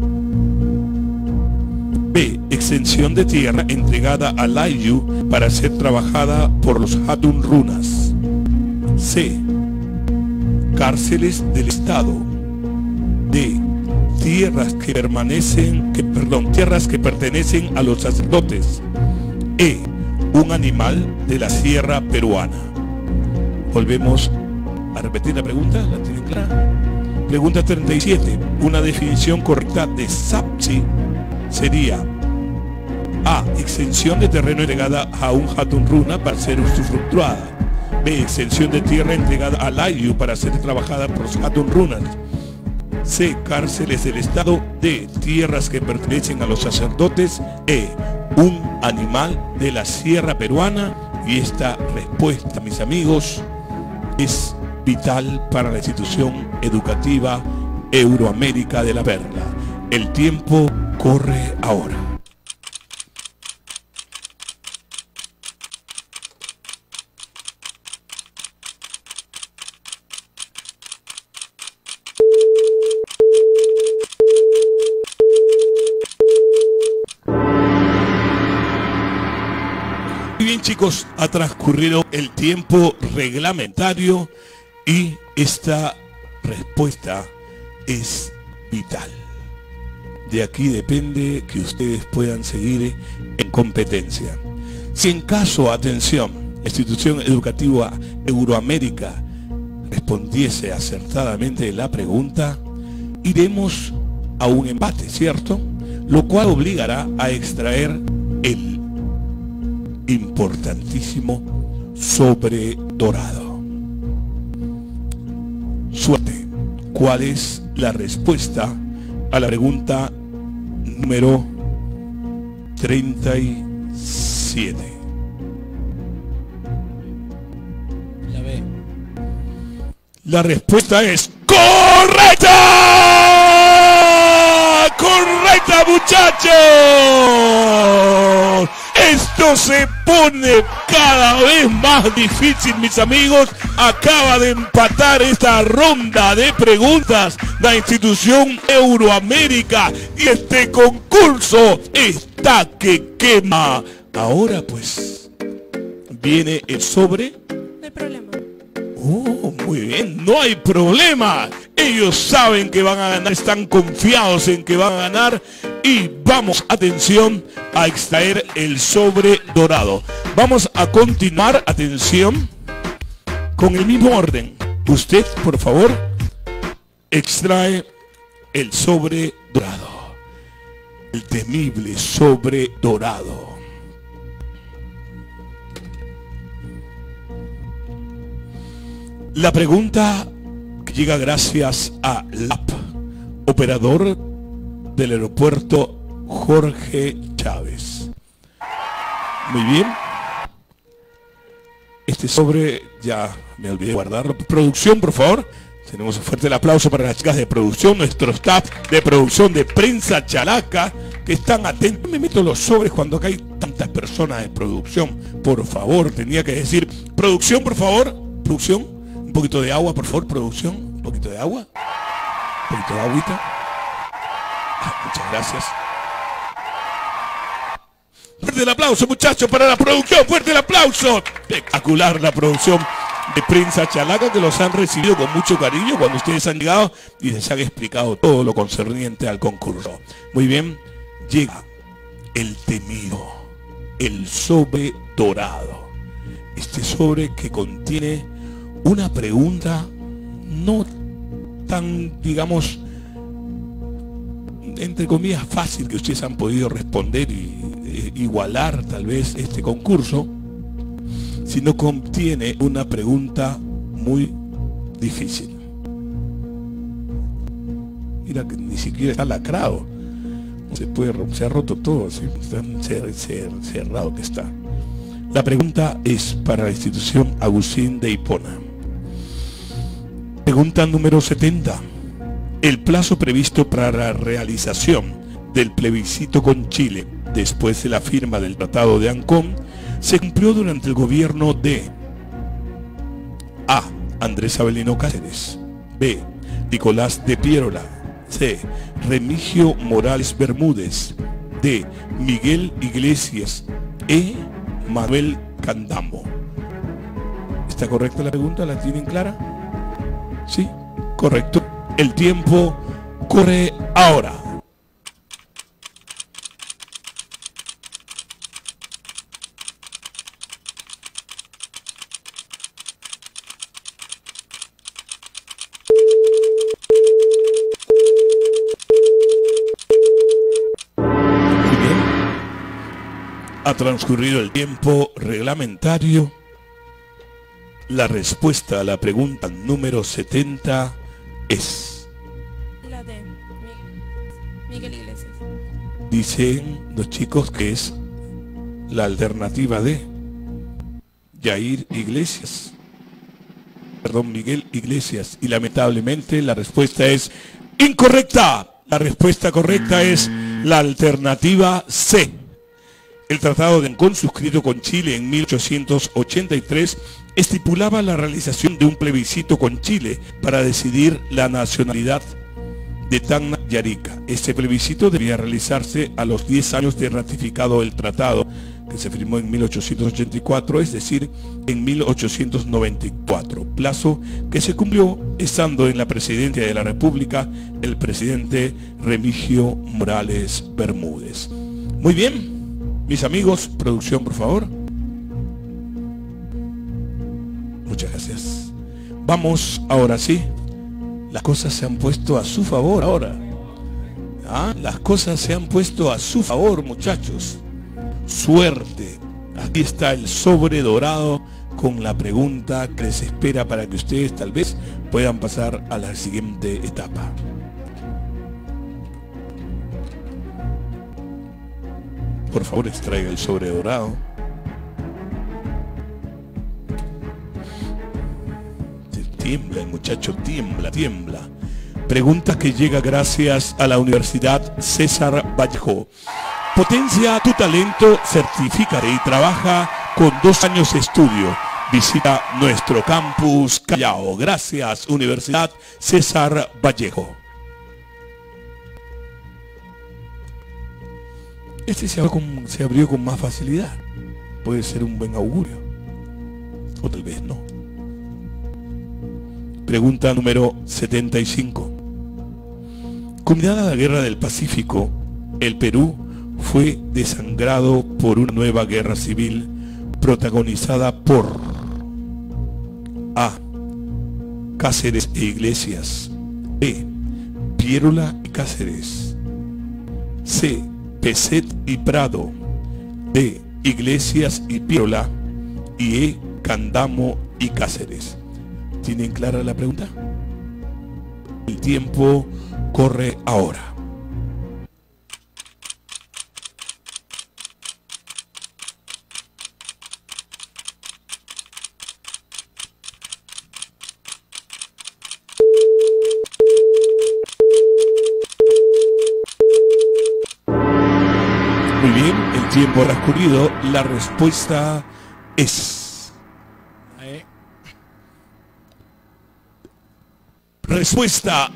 Speaker 1: B. Extensión de tierra entregada a Layu para ser trabajada por los Hatun Runas. C. Cárceles del Estado. D. Tierras que permanecen, que, perdón, tierras que pertenecen a los sacerdotes. E. Un animal de la sierra peruana. Volvemos a repetir la pregunta, ¿la tienen clara? Pregunta treinta y siete. Una definición correcta de SAPTI sería: A. Extensión de terreno entregada a un Hatun Runa para ser usufructuada. B. Extensión de tierra entregada a Layu para ser trabajada por los Hatun Runas. C. Cárceles del Estado. D. Tierras que pertenecen a los sacerdotes. E. Un animal de la sierra peruana. Y esta respuesta, mis amigos, es vital para la institución educativa Euroamérica de la Perla. El tiempo corre ahora. Bien, chicos, ha transcurrido el tiempo reglamentario y esta respuesta es vital. De aquí depende que ustedes puedan seguir en competencia. Si en caso, atención, la institución educativa Euroamérica respondiese acertadamente la pregunta, iremos a un empate, ¿cierto? Lo cual obligará a extraer el importantísimo sobre dorado. Suerte. ¿Cuál es la respuesta a la pregunta número treinta y siete?
Speaker 3: La B.
Speaker 1: La respuesta es ¡correcta! ¡Correcta, muchachos! Esto se pone cada vez más difícil, mis amigos. Acaba de empatar esta ronda de preguntas la institución Euroamérica y este concurso está que quema. Ahora pues viene el sobre.
Speaker 2: No hay problema.
Speaker 1: Oh, muy bien, no hay problema. Ellos saben que van a ganar, están confiados en que van a ganar. Y vamos, atención, a extraer el sobre dorado. Vamos a continuar, atención, con el mismo orden. Usted, por favor, extrae el sobre dorado. El temible sobre dorado. La pregunta que llega gracias a L A P, operador del aeropuerto Jorge Chávez. Muy bien. Este sobre ya me olvidé de guardarlo. Producción, por favor. Tenemos un fuerte aplauso para las chicas de producción, nuestro staff de producción de Prensa Chalaca, que están atentos. Me meto los sobres cuando acá hay tantas personas de producción. Por favor, tenía que decir, producción, por favor, producción. Un poquito de agua, por favor, producción. Un poquito de agua. Un poquito de agüita. Ah, muchas gracias. Fuerte el aplauso, muchachos, para la producción. Fuerte el aplauso. Espectacular la producción de Prensa Chalaca, que los han recibido con mucho cariño cuando ustedes han llegado y les han explicado todo lo concerniente al concurso. Muy bien, llega el temido, el sobre dorado. Este sobre que contiene una pregunta no tan, digamos, entre comillas, fácil, que ustedes han podido responder y eh, igualar tal vez este concurso, sino contiene una pregunta muy difícil. Mira que ni siquiera está lacrado, no se puede, se ha roto todo, así, tan cer, cer, cerrado que está. La pregunta es para la institución Agustín de Hipona. Pregunta número setenta. El plazo previsto para la realización del plebiscito con Chile después de la firma del Tratado de Ancón se cumplió durante el gobierno de A. Andrés Avelino Cáceres, B. Nicolás de Piérola, C. Remigio Morales Bermúdez, D. Miguel Iglesias, E. Manuel Candamo. ¿Está correcta la pregunta? ¿La tienen clara? Sí, correcto. El tiempo corre ahora. Muy bien. Ha transcurrido el tiempo reglamentario. La respuesta a la pregunta número setenta es...
Speaker 2: La D. Miguel Iglesias.
Speaker 1: Dicen los chicos que es la alternativa D. Jair Iglesias. Perdón, Miguel Iglesias. Y lamentablemente la respuesta es incorrecta. La respuesta correcta es la alternativa C. El Tratado de Ancón, suscrito con Chile en mil ochocientos ochenta y tres, estipulaba la realización de un plebiscito con Chile para decidir la nacionalidad de Tacna y Arica. Este plebiscito debía realizarse a los diez años de ratificado el tratado, que se firmó en mil ochocientos ochenta y cuatro, es decir, en mil ochocientos noventa y cuatro, plazo que se cumplió estando en la presidencia de la República el presidente Remigio Morales Bermúdez. Muy bien. Mis amigos, producción, por favor. Muchas gracias. Vamos, ahora sí. Las cosas se han puesto a su favor ahora. ¿Ah? Las cosas se han puesto a su favor, muchachos. Suerte. Aquí está el sobre dorado con la pregunta que les espera para que ustedes tal vez puedan pasar a la siguiente etapa. Por favor, extraiga el sobre dorado. tiembla, el muchacho tiembla, tiembla. Pregunta que llega gracias a la Universidad César Vallejo. Potencia tu talento, certifícate y trabaja con dos años de estudio. Visita nuestro campus Callao. Gracias, Universidad César Vallejo. Este se abrió, con, se abrió con más facilidad. Puede ser un buen augurio. O tal vez no. Pregunta número setenta y cinco. Culminada la Guerra del Pacífico, el Perú fue desangrado por una nueva guerra civil protagonizada por A. Cáceres e Iglesias, B. Piérola y Cáceres, C. Peset y Prado, D. Iglesias y Piérola y E. Candamo y Cáceres. ¿Tienen clara la pregunta? El tiempo corre ahora. Muy bien, el tiempo ha transcurrido. La respuesta es... Respuesta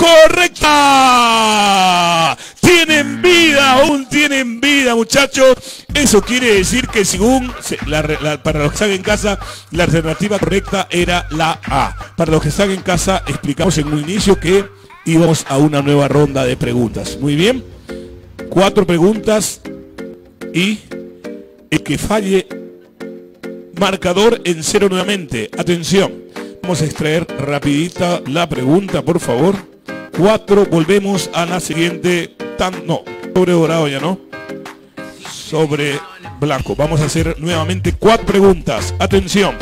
Speaker 1: incorrecta. Tienen vida, aún tienen vida, muchachos. Eso quiere decir que según la, la, para los que están en casa, la alternativa correcta era la A. Para los que están en casa, explicamos en un inicio que íbamos a una nueva ronda de preguntas. Muy bien, cuatro preguntas y el que falle, marcador en cero nuevamente. Atención. Vamos a extraer rapidita la pregunta, por favor. Cuatro, volvemos a la siguiente. Tan, no, sobre dorado ya no. Sobre blanco. Vamos a hacer nuevamente cuatro preguntas. Atención.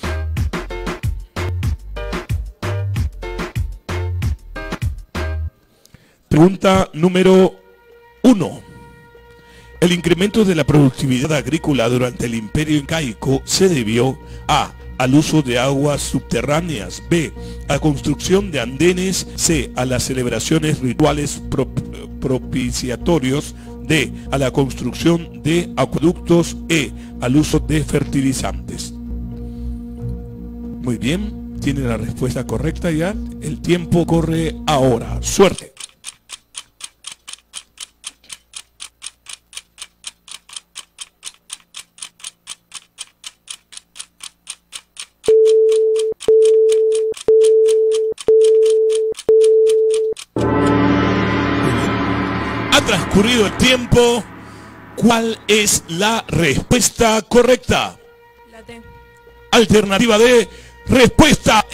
Speaker 1: Pregunta número uno. El incremento de la productividad agrícola durante el Imperio Incaico se debió a... al uso de aguas subterráneas, B, a la construcción de andenes, C, a las celebraciones rituales pro, propiciatorios, D, a la construcción de acueductos, E, al uso de fertilizantes. Muy bien, tiene la respuesta correcta ya. El tiempo corre ahora. Suerte. Transcurrido el tiempo, ¿cuál es la respuesta correcta?
Speaker 2: La D.
Speaker 1: Alternativa D, respuesta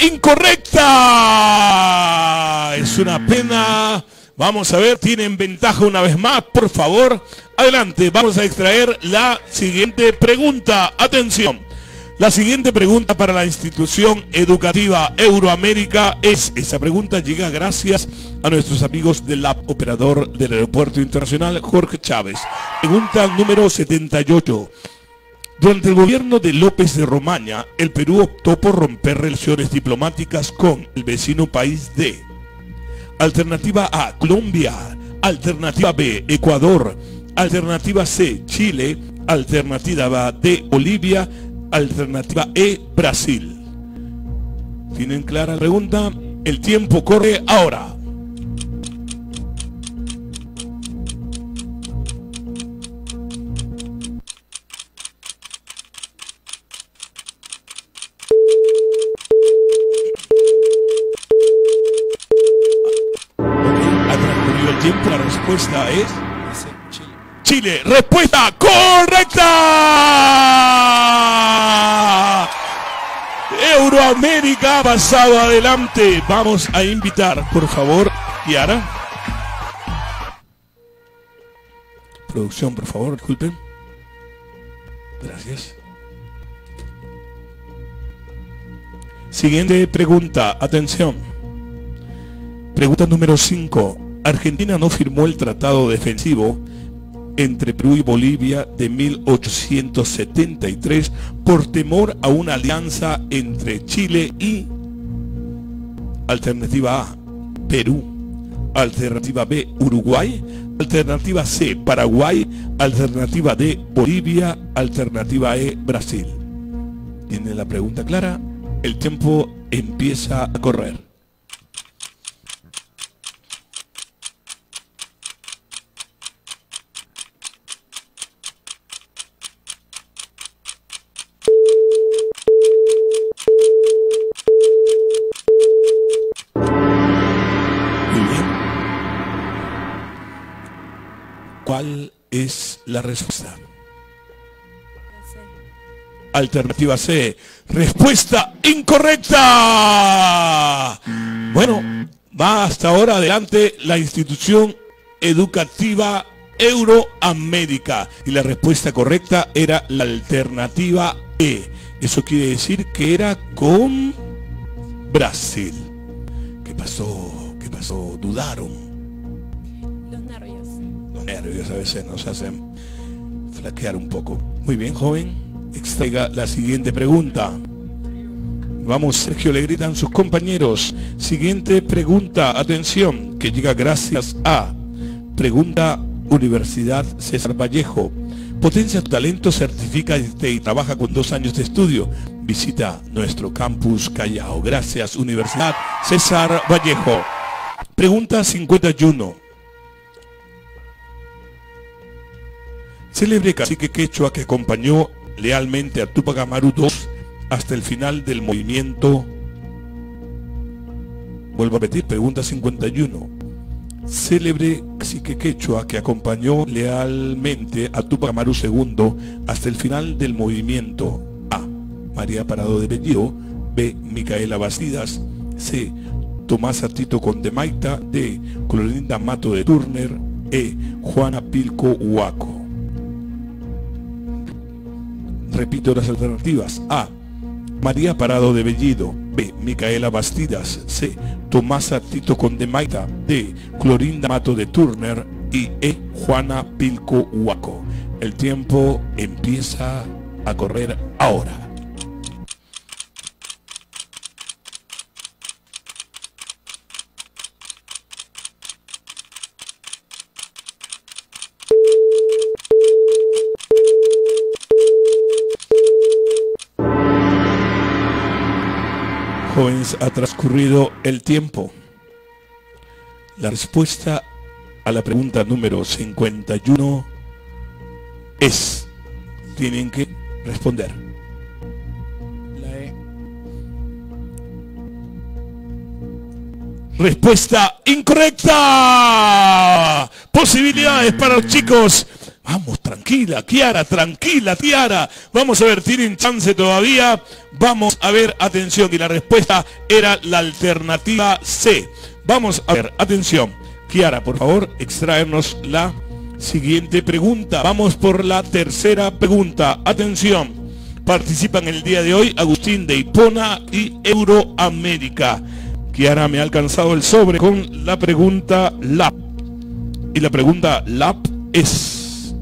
Speaker 1: incorrecta. Es una pena. Vamos a ver, tienen ventaja una vez más, por favor. Adelante, vamos a extraer la siguiente pregunta. Atención. La siguiente pregunta para la institución educativa Euroamérica es, esa pregunta llega gracias a nuestros amigos del operador del aeropuerto internacional Jorge Chávez. Pregunta número setenta y ocho. Durante el gobierno de López de Romaña, el Perú optó por romper relaciones diplomáticas con el vecino país de... Alternativa A, Colombia. Alternativa B, Ecuador. Alternativa C, Chile. Alternativa D, Bolivia. Alternativa E, Brasil. ¿Tienen clara la pregunta? El tiempo corre ahora. Ha transcurrido el tiempo, la respuesta es... Chile, respuesta correcta. Euroamérica ha pasado adelante. Vamos a invitar, por favor, Kiara. Producción, por favor, disculpen. Gracias. Siguiente pregunta, atención. Pregunta número cinco. Argentina no firmó el tratado defensivo entre Perú y Bolivia de mil ochocientos setenta y tres por temor a una alianza entre Chile y Alternativa A, Perú. Alternativa B, Uruguay. Alternativa C, Paraguay. Alternativa D, Bolivia. Alternativa E, Brasil. ¿Tienen la pregunta clara? El tiempo empieza a correr. ¿Cuál es la respuesta? Alternativa C. Respuesta incorrecta. Bueno, va hasta ahora adelante la institución educativa Euroamérica. Y la respuesta correcta era la alternativa E. Eso quiere decir que era con Brasil. ¿Qué pasó? ¿Qué pasó? ¿Dudaron? Nervios a veces nos hacen flaquear un poco. Muy bien, joven, extraiga la siguiente pregunta. Vamos, Sergio, le gritan sus compañeros. Siguiente pregunta, atención, que llega gracias a Pregunta Universidad César Vallejo. Potencia tu talento, certifica y trabaja con dos años de estudio. Visita nuestro campus Callao. Gracias, Universidad César Vallejo. Pregunta cincuenta y uno. Célebre cacique quechua que acompañó lealmente a Tupac Amaru segundo hasta el final del movimiento. Vuelvo a repetir, pregunta cincuenta y uno. Célebre cacique quechua que acompañó lealmente a Tupac Amaru segundo hasta el final del movimiento. A. María Parado de Bellido. B. Micaela Bastidas. C. Tomás Tito Condemaita. D. Clorinda Mato de Turner. E. Juana Pilco Huaco. Repito las alternativas. A. María Parado de Bellido. B. Micaela Bastidas. C. Tomasa Tito Condemaita. D. Clorinda Mato de Turner. Y E. Juana Pilco Huaco. El tiempo empieza a correr ahora. Jóvenes, ha transcurrido el tiempo. La respuesta a la pregunta número cincuenta y uno es, tienen que responder.
Speaker 3: La E.
Speaker 1: Respuesta incorrecta. Posibilidades para los chicos. Vamos, tranquila, Kiara, tranquila, Kiara. Vamos a ver, tienen chance todavía. Vamos a ver, atención, y la respuesta era la alternativa C. Vamos a ver, atención. Kiara, por favor, extraernos la siguiente pregunta. Vamos por la tercera pregunta. Atención. Participan el día de hoy Agustín de Hipona y Euroamérica. Kiara me ha alcanzado el sobre con la pregunta L A P. Y la pregunta L A P es...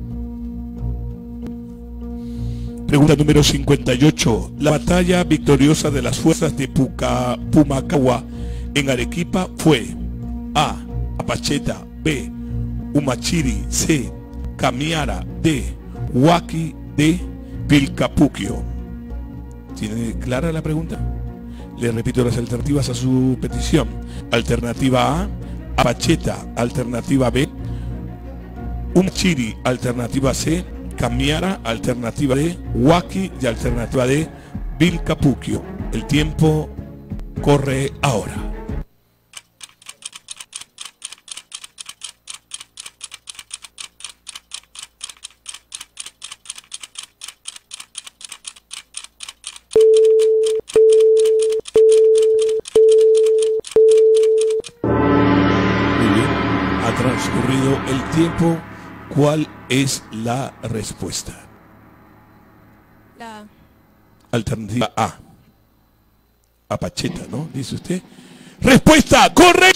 Speaker 1: Pregunta número cincuenta y ocho. La batalla victoriosa de las fuerzas de Puca, Pumacahua en Arequipa fue A. Apacheta. B. Humachiri. C. Camiara. D. Huaki. D. Vilcapuquio. ¿Tiene clara la pregunta? Le repito las alternativas a su petición. Alternativa A, Apacheta. Alternativa B, Humachiri. Alternativa C, Camiara. Alternativa D, Huaki. Y alternativa D, Vilcapuquio. El tiempo corre ahora. Transcurrido el tiempo, ¿cuál es la respuesta?
Speaker 2: La
Speaker 1: Alternativa A. Apacheta, ¿no? Dice usted. ¡Respuesta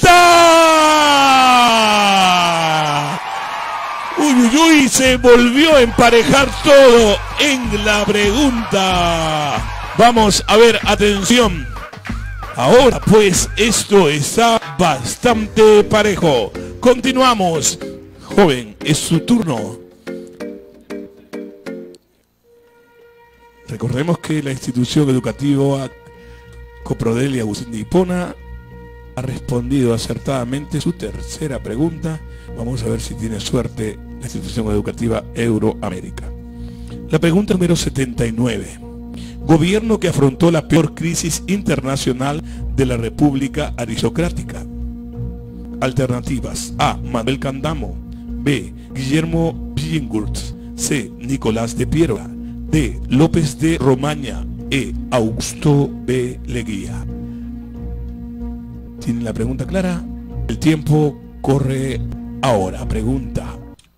Speaker 1: correcta! Uy, uy, uy, se volvió a emparejar todo en la pregunta. Vamos a ver, atención. Ahora pues esto está bastante parejo. Continuamos. Joven, es su turno. Recordemos que la institución educativa Coprodel y Agustín de Hipona ha respondido acertadamente su tercera pregunta. Vamos a ver si tiene suerte la institución educativa Euroamérica. La pregunta número setenta y nueve. Gobierno que afrontó la peor crisis internacional de la República Aristocrática. Alternativas: A. Manuel Candamo. B. Guillermo Billinghurst. C. Nicolás de Piero. D. López de Romaña. E. Augusto B. Leguía. ¿Tienen la pregunta clara? El tiempo corre ahora. Pregunta.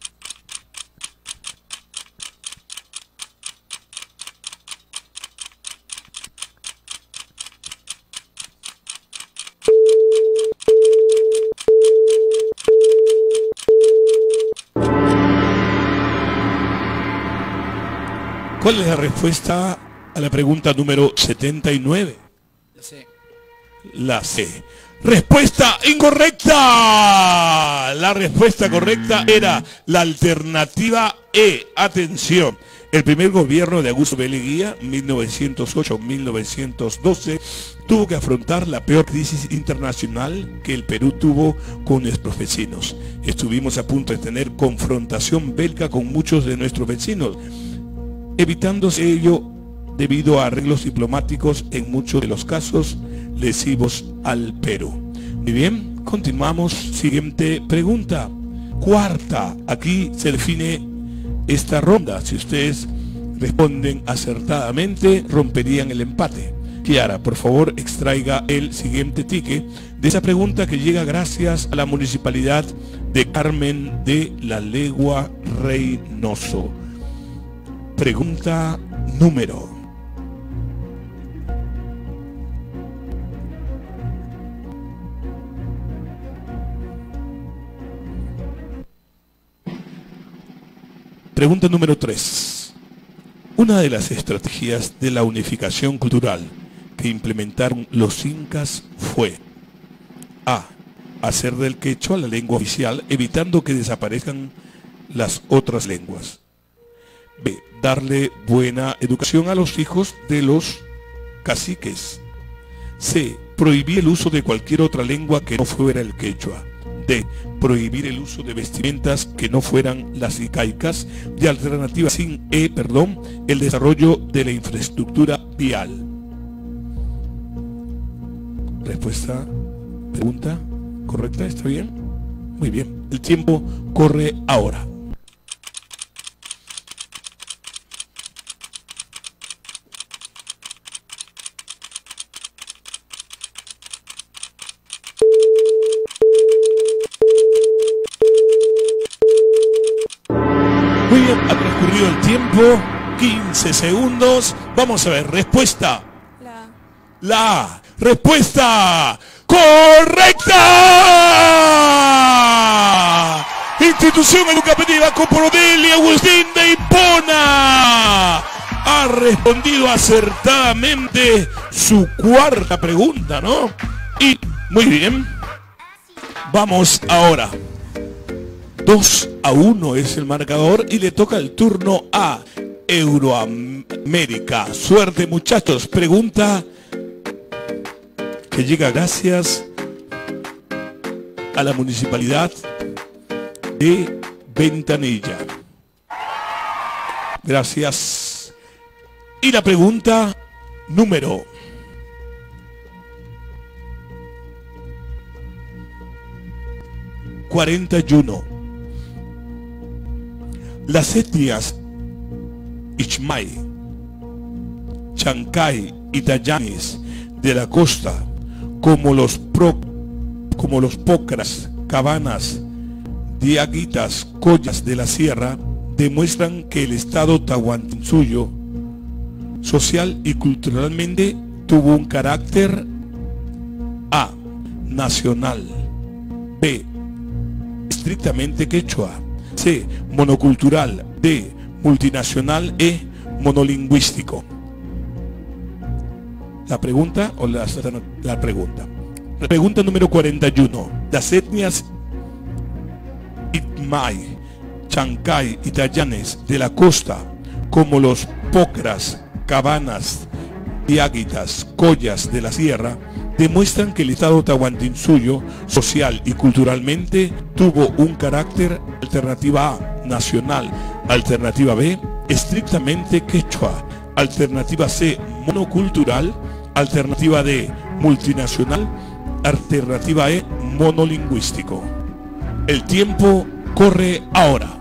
Speaker 1: ¿Cuál es la respuesta a la pregunta número setenta y nueve?
Speaker 3: La C.
Speaker 1: La C. Respuesta incorrecta. La respuesta correcta era la alternativa E. Atención. El primer gobierno de Augusto B. Leguía, mil novecientos ocho a mil novecientos doce, tuvo que afrontar la peor crisis internacional que el Perú tuvo con nuestros vecinos. Estuvimos a punto de tener confrontación bélica con muchos de nuestros vecinos, evitándose ello debido a arreglos diplomáticos en muchos de los casos lesivos al Perú. Muy bien, continuamos. Siguiente pregunta. Cuarta. Aquí se define esta ronda. Si ustedes responden acertadamente, romperían el empate. Kiara, por favor, extraiga el siguiente ticket de esa pregunta que llega gracias a la municipalidad de Carmen de la Legua Reynoso. Pregunta número Pregunta número tres. Una de las estrategias de la unificación cultural que implementaron los incas fue: A. Hacer del quechua la lengua oficial, evitando que desaparezcan las otras lenguas. B. Darle buena educación a los hijos de los caciques. C. Prohibir el uso de cualquier otra lengua que no fuera el quechua. D. Prohibir el uso de vestimentas que no fueran las icaicas. Y alternativa sin E, perdón, el desarrollo de la infraestructura vial. Respuesta, pregunta correcta, ¿está bien? Muy bien, el tiempo corre ahora. Muy bien, ha transcurrido el tiempo, quince segundos. Vamos a ver, respuesta.
Speaker 2: La
Speaker 1: La A. Respuesta correcta. Institución Educativa Coprodel y Agustín de Hipona ha respondido acertadamente su cuarta pregunta, ¿no? Y muy bien, vamos ahora. dos a uno es el marcador y le toca el turno a Euroamérica. Suerte, muchachos. Pregunta que llega gracias a la municipalidad de Ventanilla. Gracias. Y la pregunta número cuarenta y uno. Las etnias Ichmay, Chancay y Tayanis de la costa, como los pro, como los Pocras, Cabanas, Diaguitas, Collas de la Sierra, demuestran que el estado tahuantinsuyo social y culturalmente tuvo un carácter: A. Nacional. B. Estrictamente quechua. C. Monocultural. D. Multinacional. E. Monolingüístico. ¿La pregunta o la, la pregunta? Pregunta número cuarenta y uno. Las etnias Itmay, Chancay y Tayanes de la costa, como los Pocras, Cabanas, Diáguitas, Collas de la Sierra, demuestran que el estado tahuantinsuyo, social y culturalmente, tuvo un carácter alternativa A, nacional, alternativa B, estrictamente quechua, alternativa C, monocultural, alternativa D, multinacional, alternativa E, monolingüístico. El tiempo corre ahora.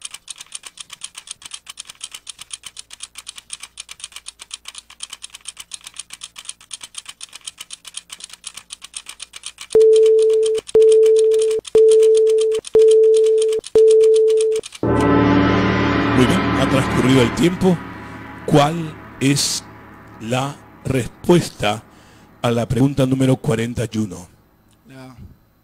Speaker 1: Muy bien, ha transcurrido el tiempo. ¿Cuál es la respuesta a la pregunta número cuarenta y uno?
Speaker 3: La-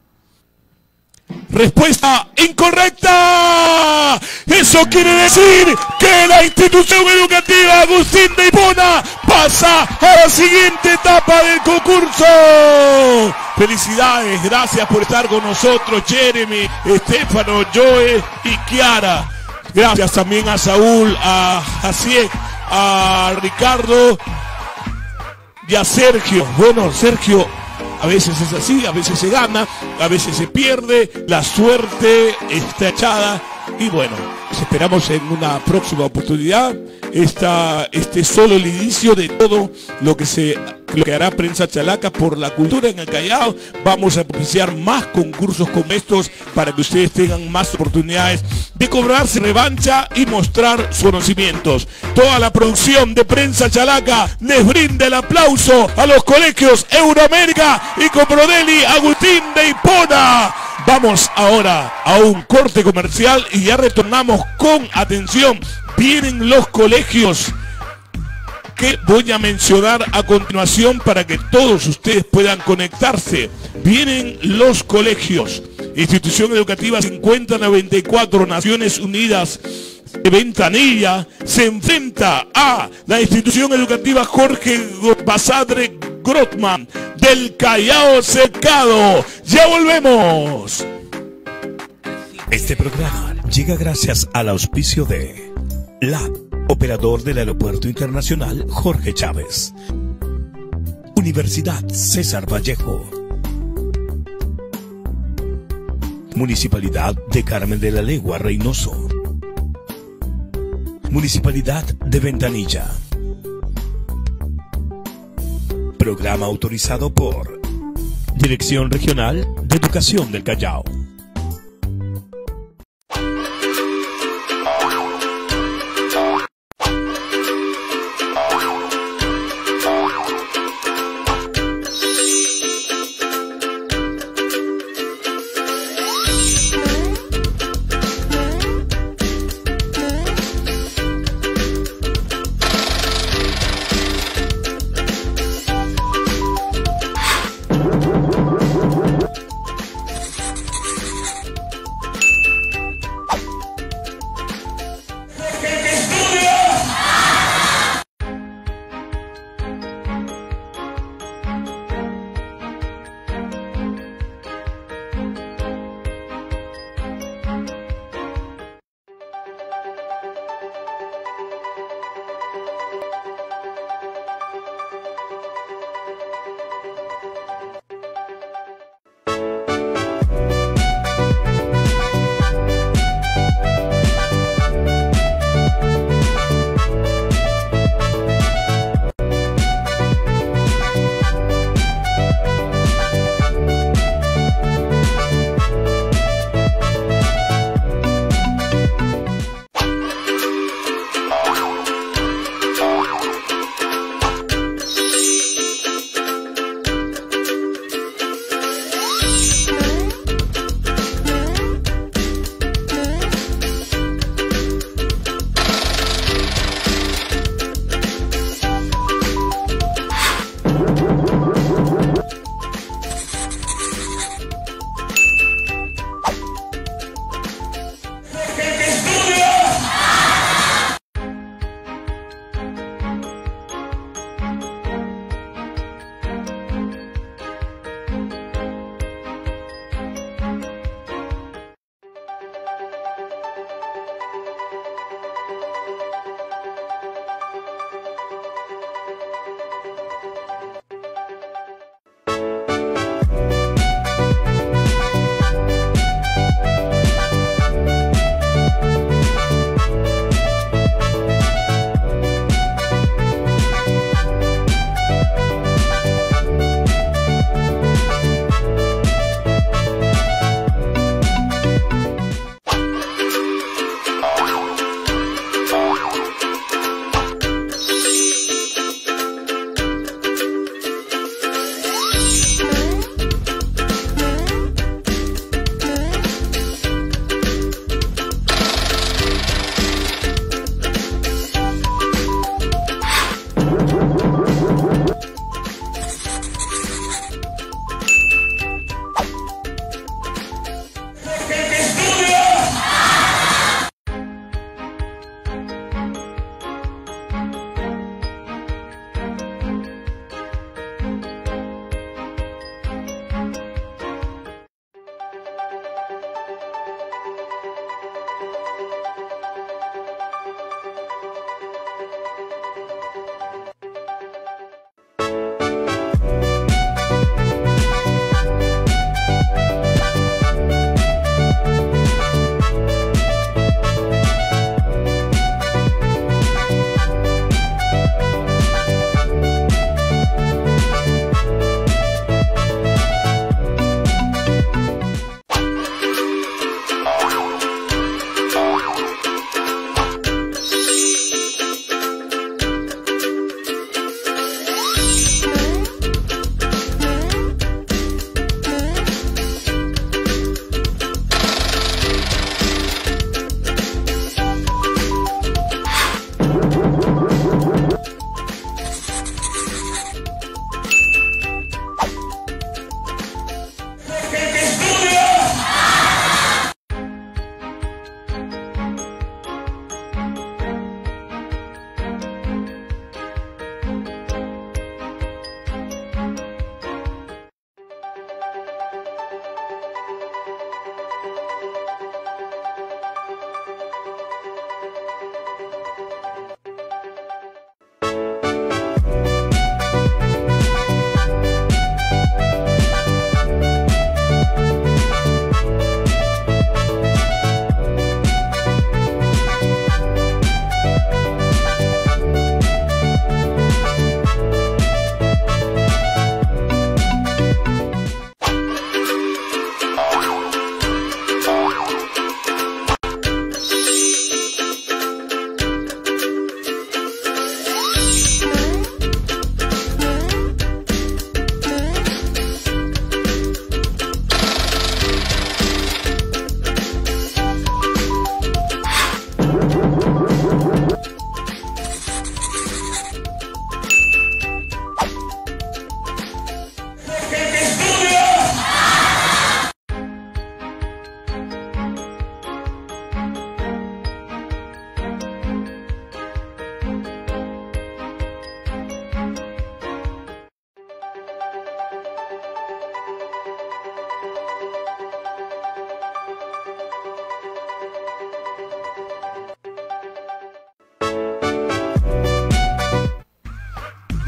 Speaker 1: ¡Respuesta incorrecta! Eso quiere decir que la institución educativa Agustín de Hipona pasa a la siguiente etapa del concurso. Felicidades, gracias por estar con nosotros, Jeremy, Estefano, Joe y Kiara. Gracias también a Saúl, a Jaciel, a Ricardo y a Sergio. Bueno, Sergio, a veces es así, a veces se gana, a veces se pierde, la suerte está echada y bueno, esperamos en una próxima oportunidad. Esta, este es solo el inicio de todo lo que se lo que hará Prensa Chalaca por la cultura en el Callao. Vamos a propiciar más concursos como estos para que ustedes tengan más oportunidades de cobrarse revancha y mostrar sus conocimientos. Toda la producción de Prensa Chalaca les brinda el aplauso a los colegios Euroamérica y Comprodeli Agustín de Hipona. Vamos ahora a un corte comercial y ya retornamos con atención. Vienen los colegios que voy a mencionar a continuación para que todos ustedes puedan conectarse. Vienen los colegios. Institución Educativa cincuenta noventa y cuatro, Naciones Unidas de Ventanilla, se enfrenta a la Institución Educativa Jorge Basadre Grotman del Callao Cercado. Ya volvemos.
Speaker 5: Este programa llega gracias al auspicio de L A D, operador del Aeropuerto Internacional Jorge Chávez. Universidad César Vallejo. Municipalidad de Carmen de la Legua, Reynoso. Municipalidad de Ventanilla. Programa autorizado por Dirección Regional de Educación del Callao.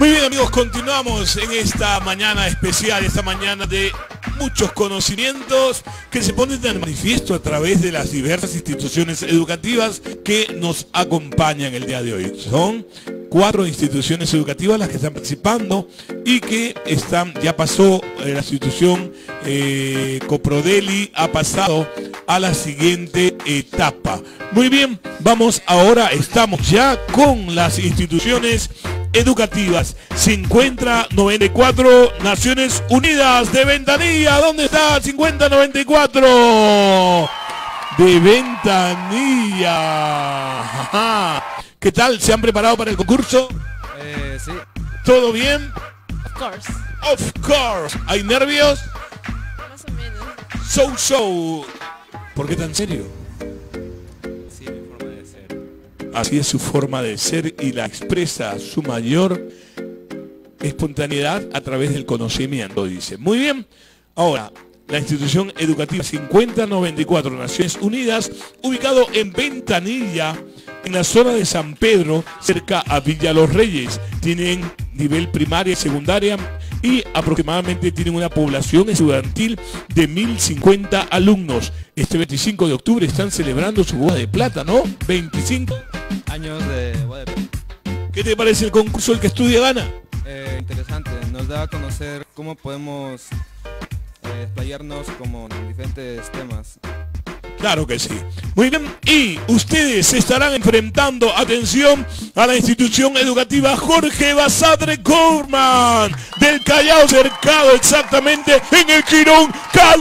Speaker 1: Muy bien, amigos, continuamos en esta mañana especial, esta mañana de muchos conocimientos que se ponen de manifiesto a través de las diversas instituciones educativas que nos acompañan el día de hoy. Son cuatro instituciones educativas las que están participando y que están, ya pasó eh, la institución eh, Coprodeli, ha pasado a la siguiente etapa. Muy bien, vamos ahora, estamos ya con las instituciones educativas. Se encuentra noventa y cuatro Naciones Unidas de Ventanilla. ¿Dónde está cincuenta noventa y cuatro? De Ventanilla. Ajá. ¿Qué tal? ¿Se han preparado para el concurso?
Speaker 4: Eh, sí.
Speaker 1: ¿Todo bien?
Speaker 2: Of course.
Speaker 1: Of course. ¿Hay nervios?
Speaker 2: Más o menos.
Speaker 1: So, so. ¿Por qué tan serio?
Speaker 4: Sí, mi forma de ser.
Speaker 1: Así es su forma de ser y la expresa su mayor espontaneidad a través del conocimiento, dice. Muy bien. Ahora, la institución educativa cincuenta noventa y cuatro Naciones Unidas, ubicado en Ventanilla, en la zona de San Pedro, cerca a Villa Los Reyes. Tienen nivel primaria y secundaria y aproximadamente tienen una población estudiantil de mil cincuenta alumnos. Este veinticinco de octubre están celebrando su boda de plata, ¿no? veinticinco
Speaker 4: Años de boda de plata.
Speaker 1: ¿Qué te parece el concurso El que estudia gana?
Speaker 4: Eh, interesante, nos da a conocer cómo podemos eh, explayarnos como en diferentes temas.
Speaker 1: Claro que sí. Muy bien. Y ustedes se estarán enfrentando, atención, a la institución educativa Jorge Basadre Gorman del Callao Cercado, exactamente en el Quirón,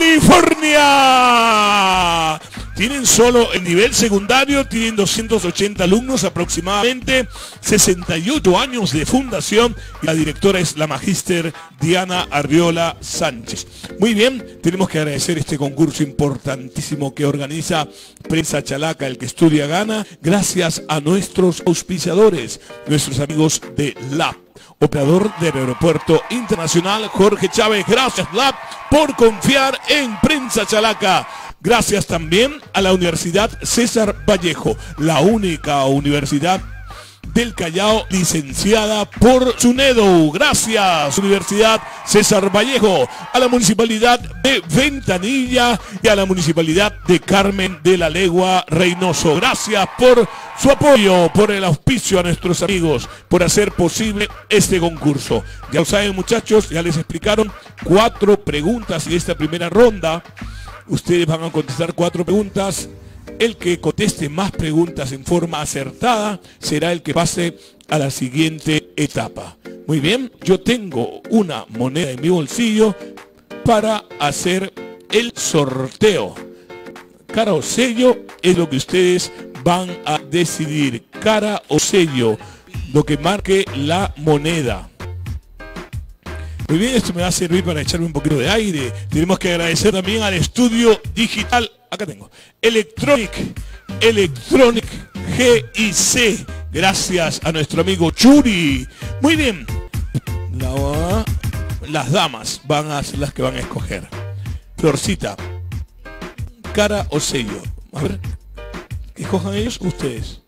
Speaker 1: California. Tienen solo el nivel secundario, tienen doscientos ochenta alumnos aproximadamente, sesenta y ocho años de fundación y la directora es la magíster Diana Arriola Sánchez. Muy bien, tenemos que agradecer este concurso importantísimo que organiza Prensa Chalaca, el que estudia gana, gracias a nuestros auspiciadores, nuestros amigos de L A P. Operador del Aeropuerto Internacional Jorge Chávez. Gracias, L A P, por confiar en Prensa Chalaca. Gracias también a la Universidad César Vallejo, la única universidad del Callao licenciada por SUNEDU. Gracias, Universidad César Vallejo. A la Municipalidad de Ventanilla y a la Municipalidad de Carmen de la Legua Reynoso. Gracias por su apoyo, por el auspicio a nuestros amigos, por hacer posible este concurso. Ya lo saben, muchachos, ya les explicaron cuatro preguntas y esta primera ronda ustedes van a contestar cuatro preguntas. El que conteste más preguntas en forma acertada será el que pase a la siguiente etapa. Muy bien, yo tengo una moneda en mi bolsillo para hacer el sorteo. Cara o sello es lo que ustedes van a decidir. Cara o sello, lo que marque la moneda. Muy bien, esto me va a servir para echarme un poquito de aire. Tenemos que agradecer también al estudio digital. Acá tengo. Electronic. Electronic G I C. Gracias a nuestro amigo Churi. Muy bien. La, las damas van a ser las que van a escoger. Florcita. Cara o sello. A ver. Escojan ellos, ustedes.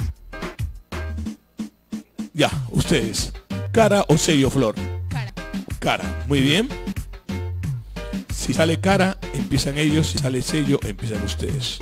Speaker 1: Ya, ustedes. Cara o sello, Flor. Cara, muy bien. Si sale cara, empiezan ellos. Si sale sello, empiezan ustedes.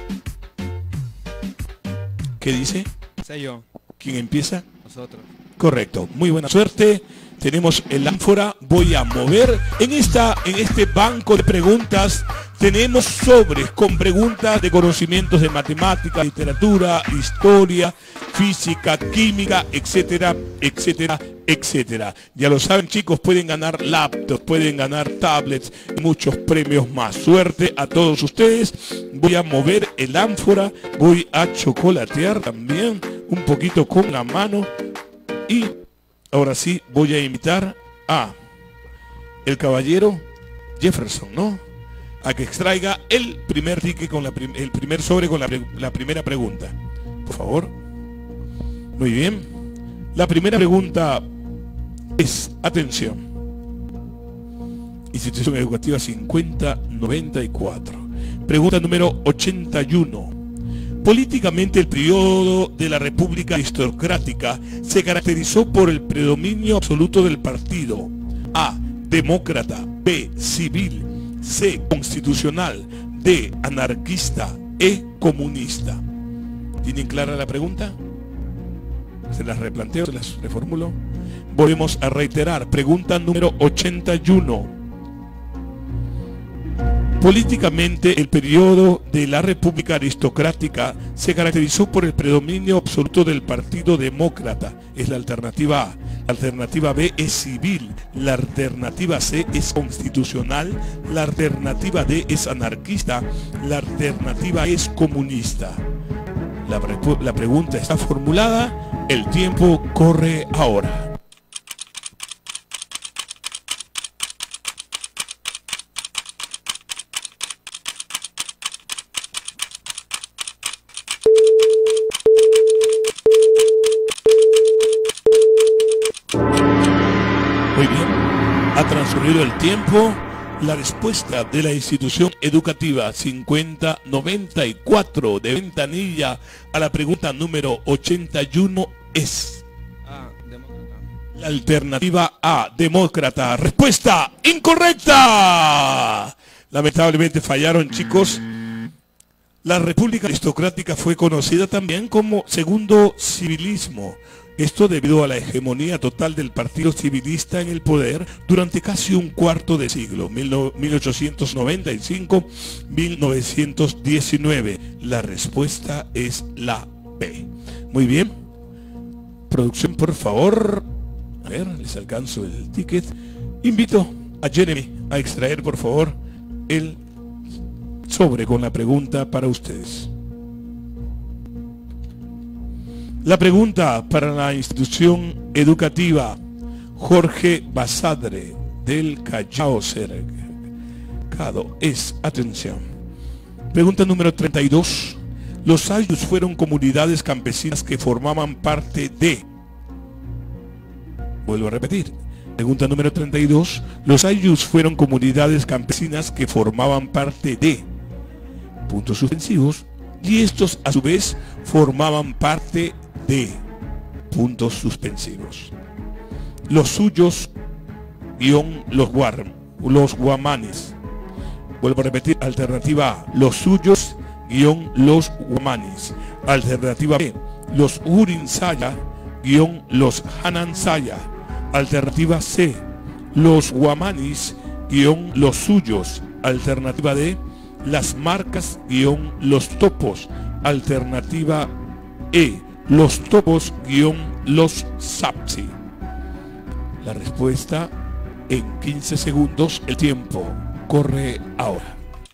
Speaker 1: ¿Qué dice?
Speaker 4: Sello.
Speaker 1: ¿Quién empieza?
Speaker 4: Nosotros.
Speaker 1: Correcto, muy buena suerte. Tenemos el ánfora. Voy a mover. En, esta, en este banco de preguntas tenemos sobres con preguntas de conocimientos de matemática, literatura, historia, física, química, etcétera, etcétera, etcétera. Ya lo saben, chicos, pueden ganar laptops, pueden ganar tablets y muchos premios más. Suerte a todos ustedes. Voy a mover el ánfora, voy a chocolatear también un poquito con la mano y ahora sí voy a invitar a el caballero Jefferson, ¿no?, a que extraiga el primer ticket con la prim el primer sobre con la, la primera pregunta. Por favor. Muy bien. La primera pregunta es, atención, institución educativa cincuenta noventa y cuatro. Pregunta número ochenta y uno. Políticamente, el periodo de la República Aristocrática se caracterizó por el predominio absoluto del partido A. Demócrata, B. Civil, C. Constitucional, D. Anarquista, E. Comunista. ¿Tienen clara la pregunta? ¿Se las replanteo? ¿Se las reformulo? Volvemos a reiterar. Pregunta número ochenta y uno. Políticamente, el periodo de la República Aristocrática se caracterizó por el predominio absoluto del Partido Demócrata. Es la alternativa A. La alternativa B es civil. La alternativa C es constitucional. La alternativa D es anarquista. La alternativa E es comunista. La, la pregunta está formulada. El tiempo corre ahora. Muy bien, ha transcurrido el tiempo. La respuesta de la institución educativa cincuenta noventa y cuatro de Ventanilla a la pregunta número ochenta y uno es
Speaker 4: Ah, demócrata.
Speaker 1: la alternativa A, demócrata. Respuesta incorrecta. Lamentablemente fallaron, chicos. La República Aristocrática fue conocida también como segundo civilismo. Esto debido a la hegemonía total del Partido Civilista en el poder durante casi un cuarto de siglo, mil ochocientos noventa y cinco a mil novecientos diecinueve. La respuesta es la B. Muy bien. Producción, por favor. A ver, les alcanzo el ticket. Invito a Jeremy a extraer, por favor, el sobre con la pregunta para ustedes. La pregunta para la institución educativa Jorge Basadre del Callao Cercado es, atención, pregunta número treinta y dos. Los ayllus fueron comunidades campesinas que formaban parte de... Vuelvo a repetir. Pregunta número treinta y dos. Los ayllus fueron comunidades campesinas que formaban parte de... Puntos suspensivos. Y estos a su vez formaban parte de... Puntos suspensivos. Los suyos guión los guar, los guamanes. Vuelvo a repetir. Alternativa A. Los suyos guión los guamanes. Alternativa B. Los urinsaya guión los hanansaya. Alternativa C. Los guamanis guión los suyos. Alternativa D. Las marcas guión los topos. Alternativa E. Los topos guión los sapsi. La respuesta en quince segundos. El tiempo corre ahora.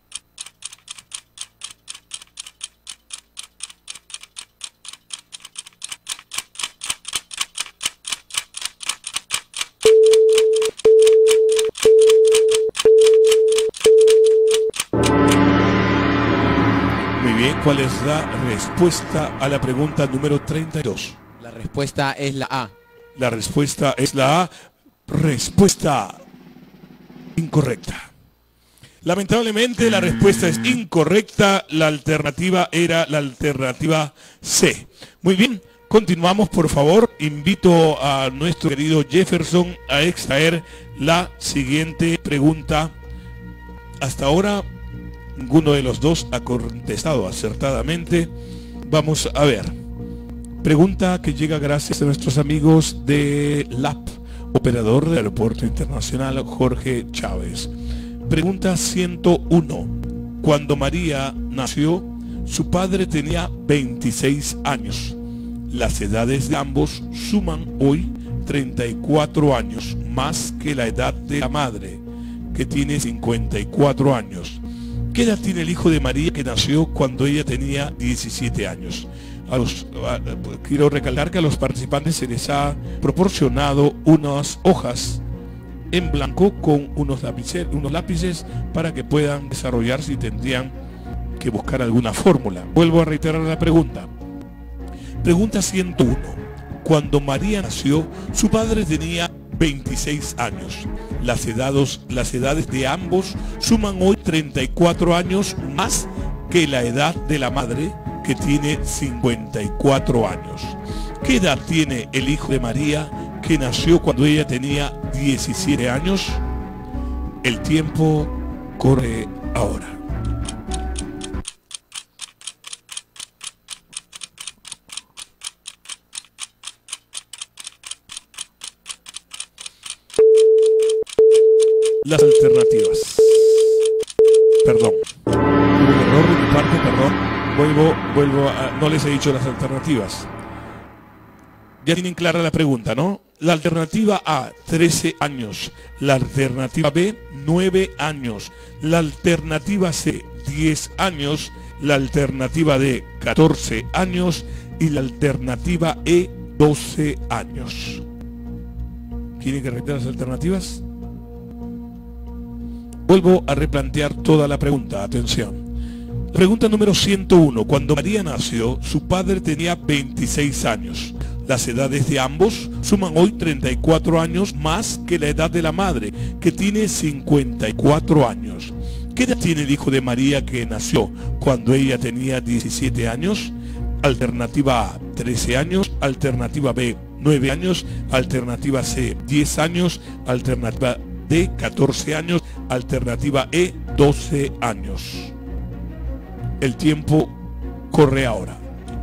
Speaker 1: Muy bien, ¿cuál es la respuesta a la pregunta número treinta y dos?
Speaker 6: La respuesta es la A.
Speaker 1: La respuesta es la A. Respuesta incorrecta. Lamentablemente la respuesta es incorrecta. La alternativa era la alternativa C. Muy bien, continuamos, por favor. Invito a nuestro querido Jefferson a extraer la siguiente pregunta. Hasta ahora ninguno de los dos ha contestado acertadamente. Vamos a ver. Pregunta que llega gracias a nuestros amigos de L A P, operador del Aeropuerto Internacional Jorge Chávez. Pregunta ciento uno. Cuando María nació, su padre tenía veintiséis años. Las edades de ambos suman hoy treinta y cuatro años, más que la edad de la madre, que tiene cincuenta y cuatro años. ¿Qué edad tiene el hijo de María que nació cuando ella tenía diecisiete años? A los, a, quiero recalcar que a los participantes se les ha proporcionado unas hojas en blanco con unos lápices, unos lápices para que puedan desarrollarse y tendrían que buscar alguna fórmula. Vuelvo a reiterar la pregunta. Pregunta ciento uno. Cuando María nació, su padre tenía veintiséis años. Las edades, las edades de ambos suman hoy treinta y cuatro años, más que la edad de la madre, que tiene cincuenta y cuatro años. ¿Qué edad tiene el hijo de María que nació cuando ella tenía diecisiete años? El tiempo corre ahora. Las alternativas. Perdón. Hubo un error de mi parte, perdón. Vuelvo, vuelvo a... No les he dicho las alternativas. Ya tienen clara la pregunta, ¿no? La alternativa A, trece años. La alternativa B, nueve años. La alternativa C, diez años. La alternativa D, catorce años. Y la alternativa E, doce años. ¿Quieren que repita las alternativas? Vuelvo a replantear toda la pregunta, atención. Pregunta número ciento uno. Cuando María nació, su padre tenía veintiséis años. Las edades de ambos suman hoy treinta y cuatro años más que la edad de la madre, que tiene cincuenta y cuatro años. ¿Qué edad tiene el hijo de María que nació cuando ella tenía diecisiete años? Alternativa A, trece años. Alternativa B, nueve años. Alternativa C, diez años. Alternativa D, catorce años. Alternativa E, doce años. El tiempo corre ahora.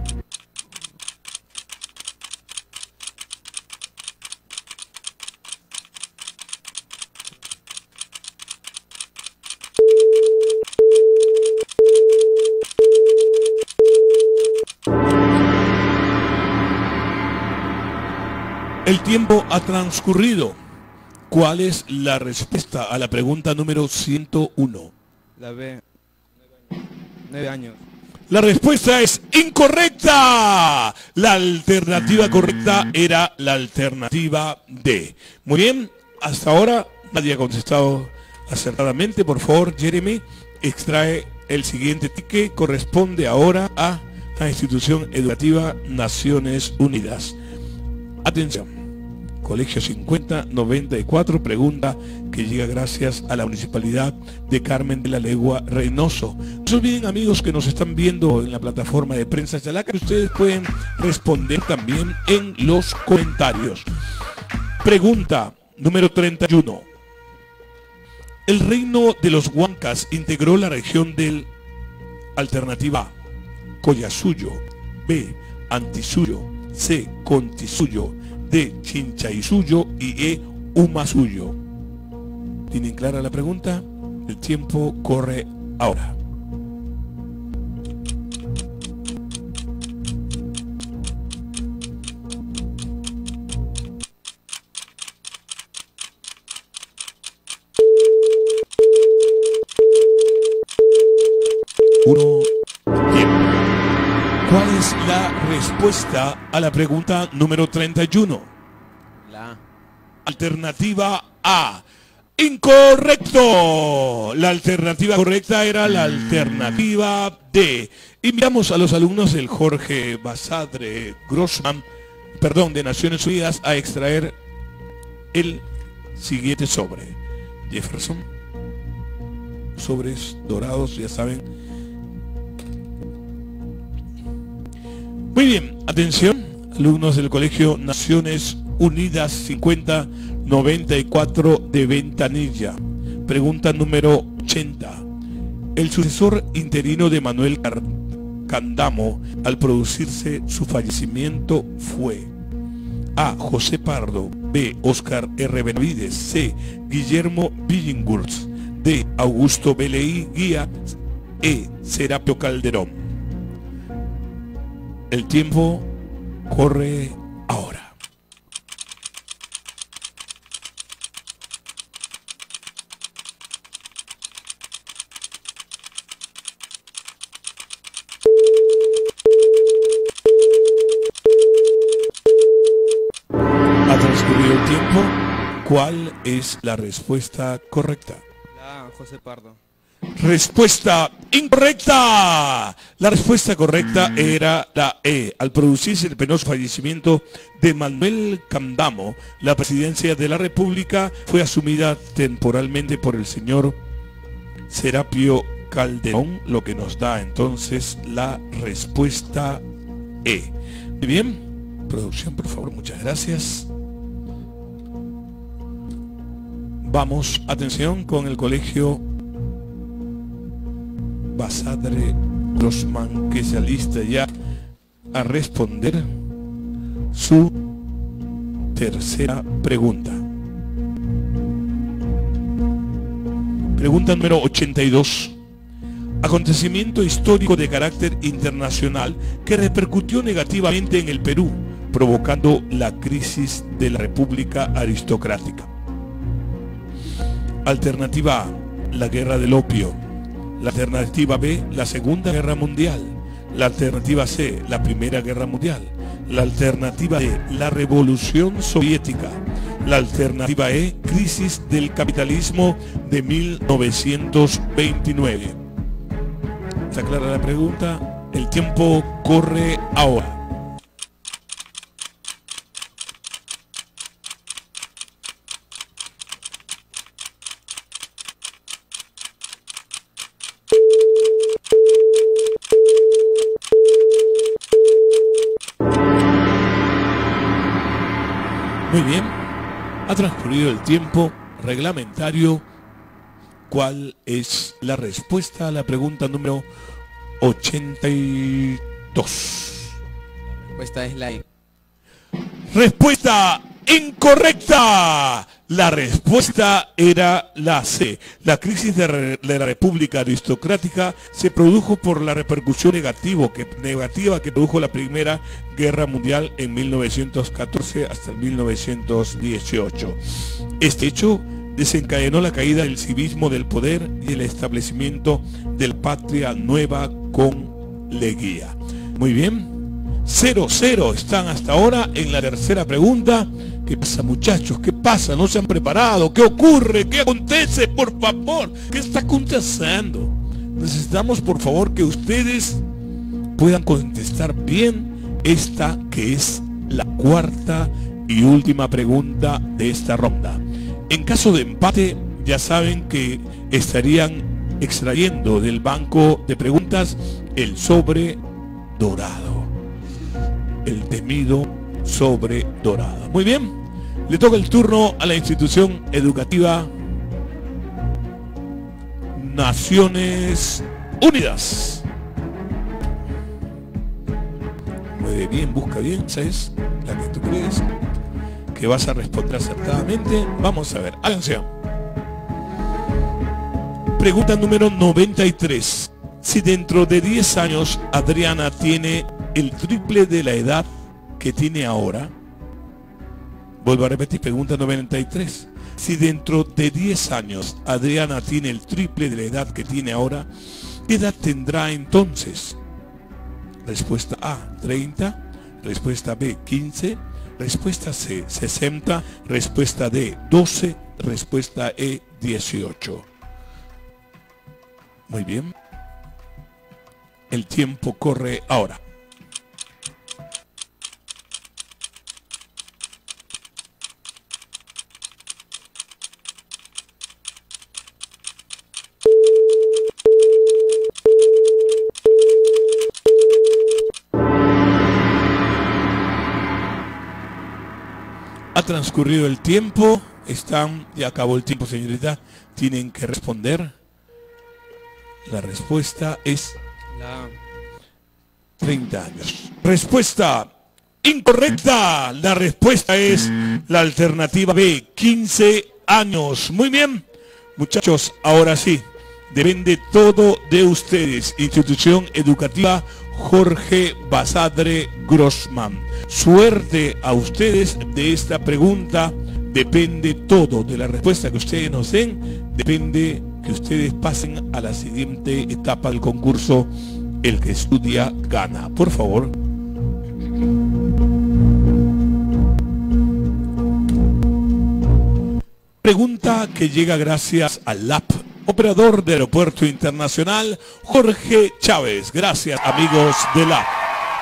Speaker 1: El tiempo ha transcurrido. ¿Cuál es la respuesta a la pregunta número ciento uno?
Speaker 4: La B. Nueve años.
Speaker 1: La respuesta es incorrecta. La alternativa correcta era la alternativa D. Muy bien, hasta ahora nadie ha contestado acertadamente. Por favor, Jeremy, extrae el siguiente ticket. Corresponde ahora a la institución educativa Naciones Unidas. Atención. Colegio cincuenta noventa y cuatro, pregunta que llega gracias a la Municipalidad de Carmen de la Legua Reynoso. No se olviden, amigos que nos están viendo en la plataforma de Prensa Chalaca, que ustedes pueden responder también en los comentarios. Pregunta número treinta y uno. El reino de los Huancas integró la región del alternativa A, Collasuyo, B, Antisuyo, C, Contisuyo, D, Chinchaysuyo y E, Humasuyo. ¿Tienen clara la pregunta? El tiempo corre ahora. Uno, tiempo. ¿Cuál es la respuesta a la pregunta número treinta y uno?
Speaker 6: La A.
Speaker 1: Alternativa A. Incorrecto. La alternativa correcta era la alternativa D. Invitamos a los alumnos del Jorge Basadre Grossman, perdón, de Naciones Unidas, a extraer el siguiente sobre. Jefferson. Sobres dorados, ya saben. Muy bien, atención, alumnos del Colegio Naciones Unidas cincuenta noventa y cuatro de Ventanilla. Pregunta número ochenta. El sucesor interino de Manuel Candamo al producirse su fallecimiento fue A, José Pardo, B, Óscar R. Benavides, C, Guillermo Billinghurst, D, Augusto B. Leí Guía, E, Serapio Calderón. El tiempo corre ahora. Ha transcurrido el tiempo. ¿Cuál es la respuesta correcta?
Speaker 4: La A, José Pardo.
Speaker 1: Respuesta incorrecta. La respuesta correcta era la E. Al producirse el penoso fallecimiento de Manuel Candamo, la presidencia de la República fue asumida temporalmente por el señor Serapio Calderón, lo que nos da entonces la respuesta E. Muy bien, producción, por favor, muchas gracias. Vamos, atención, con el colegio Basadre Grossman, que se alista ya a responder su tercera pregunta. Pregunta número ochenta y dos. Acontecimiento histórico de carácter internacional que repercutió negativamente en el Perú, provocando la crisis de la República Aristocrática. Alternativa A, la Guerra del Opio. La alternativa B, la Segunda Guerra Mundial. La alternativa C, la Primera Guerra Mundial. La alternativa D, la Revolución Soviética. La alternativa E, crisis del capitalismo de mil novecientos veintinueve. ¿Está clara la pregunta? El tiempo corre ahora. Muy bien, ha transcurrido el tiempo reglamentario. ¿Cuál es la respuesta a la pregunta número ochenta y dos?
Speaker 6: La respuesta es la E.
Speaker 1: Respuesta incorrecta. La respuesta era la C. La crisis de, re de la República Aristocrática se produjo por la repercusión negativo que, negativa que produjo la Primera Guerra Mundial en mil novecientos catorce hasta el mil novecientos dieciocho. Este hecho desencadenó la caída del civismo del poder y el establecimiento del Patria Nueva con Leguía. Muy bien. cero cero están hasta ahora en la tercera pregunta. ¿Qué pasa, muchachos? ¿Qué pasa? ¿No se han preparado? ¿Qué ocurre? ¿Qué acontece? Por favor, ¿qué está aconteciendo? Necesitamos, por favor, que ustedes puedan contestar bien esta que es la cuarta y última pregunta de esta ronda. En caso de empate, ya saben que estarían extrayendo del banco de preguntas el sobre dorado. El temido sobre dorado. Muy bien, le toca el turno a la institución educativa Naciones Unidas. Muy bien, busca bien, esa es la que tú crees que vas a responder acertadamente. Vamos a ver, atención. Pregunta número noventa y tres. Si dentro de diez años Adriana tiene el triple de la edad que tiene ahora, vuelvo a repetir, pregunta noventa y tres. Si dentro de diez años Adriana tiene el triple de la edad que tiene ahora, ¿qué edad tendrá entonces? Respuesta A, treinta. Respuesta B, quince. Respuesta C, sesenta. Respuesta D, doce. Respuesta E, dieciocho. Muy bien. El tiempo corre ahora. Ha transcurrido el tiempo, están, ya acabó el tiempo, señorita, tienen que responder. La respuesta es
Speaker 4: La
Speaker 1: treinta años. Respuesta incorrecta. La respuesta es la alternativa B, quince años. Muy bien, muchachos, ahora sí, depende todo de ustedes. Institución Educativa Jorge Basadre Grossman. Suerte a ustedes de esta pregunta. Depende todo de la respuesta que ustedes nos den. Depende que ustedes pasen a la siguiente etapa del concurso. El que estudia gana. Por favor. Pregunta que llega gracias al L A P, operador de Aeropuerto Internacional Jorge Chávez. Gracias, amigos de L A P.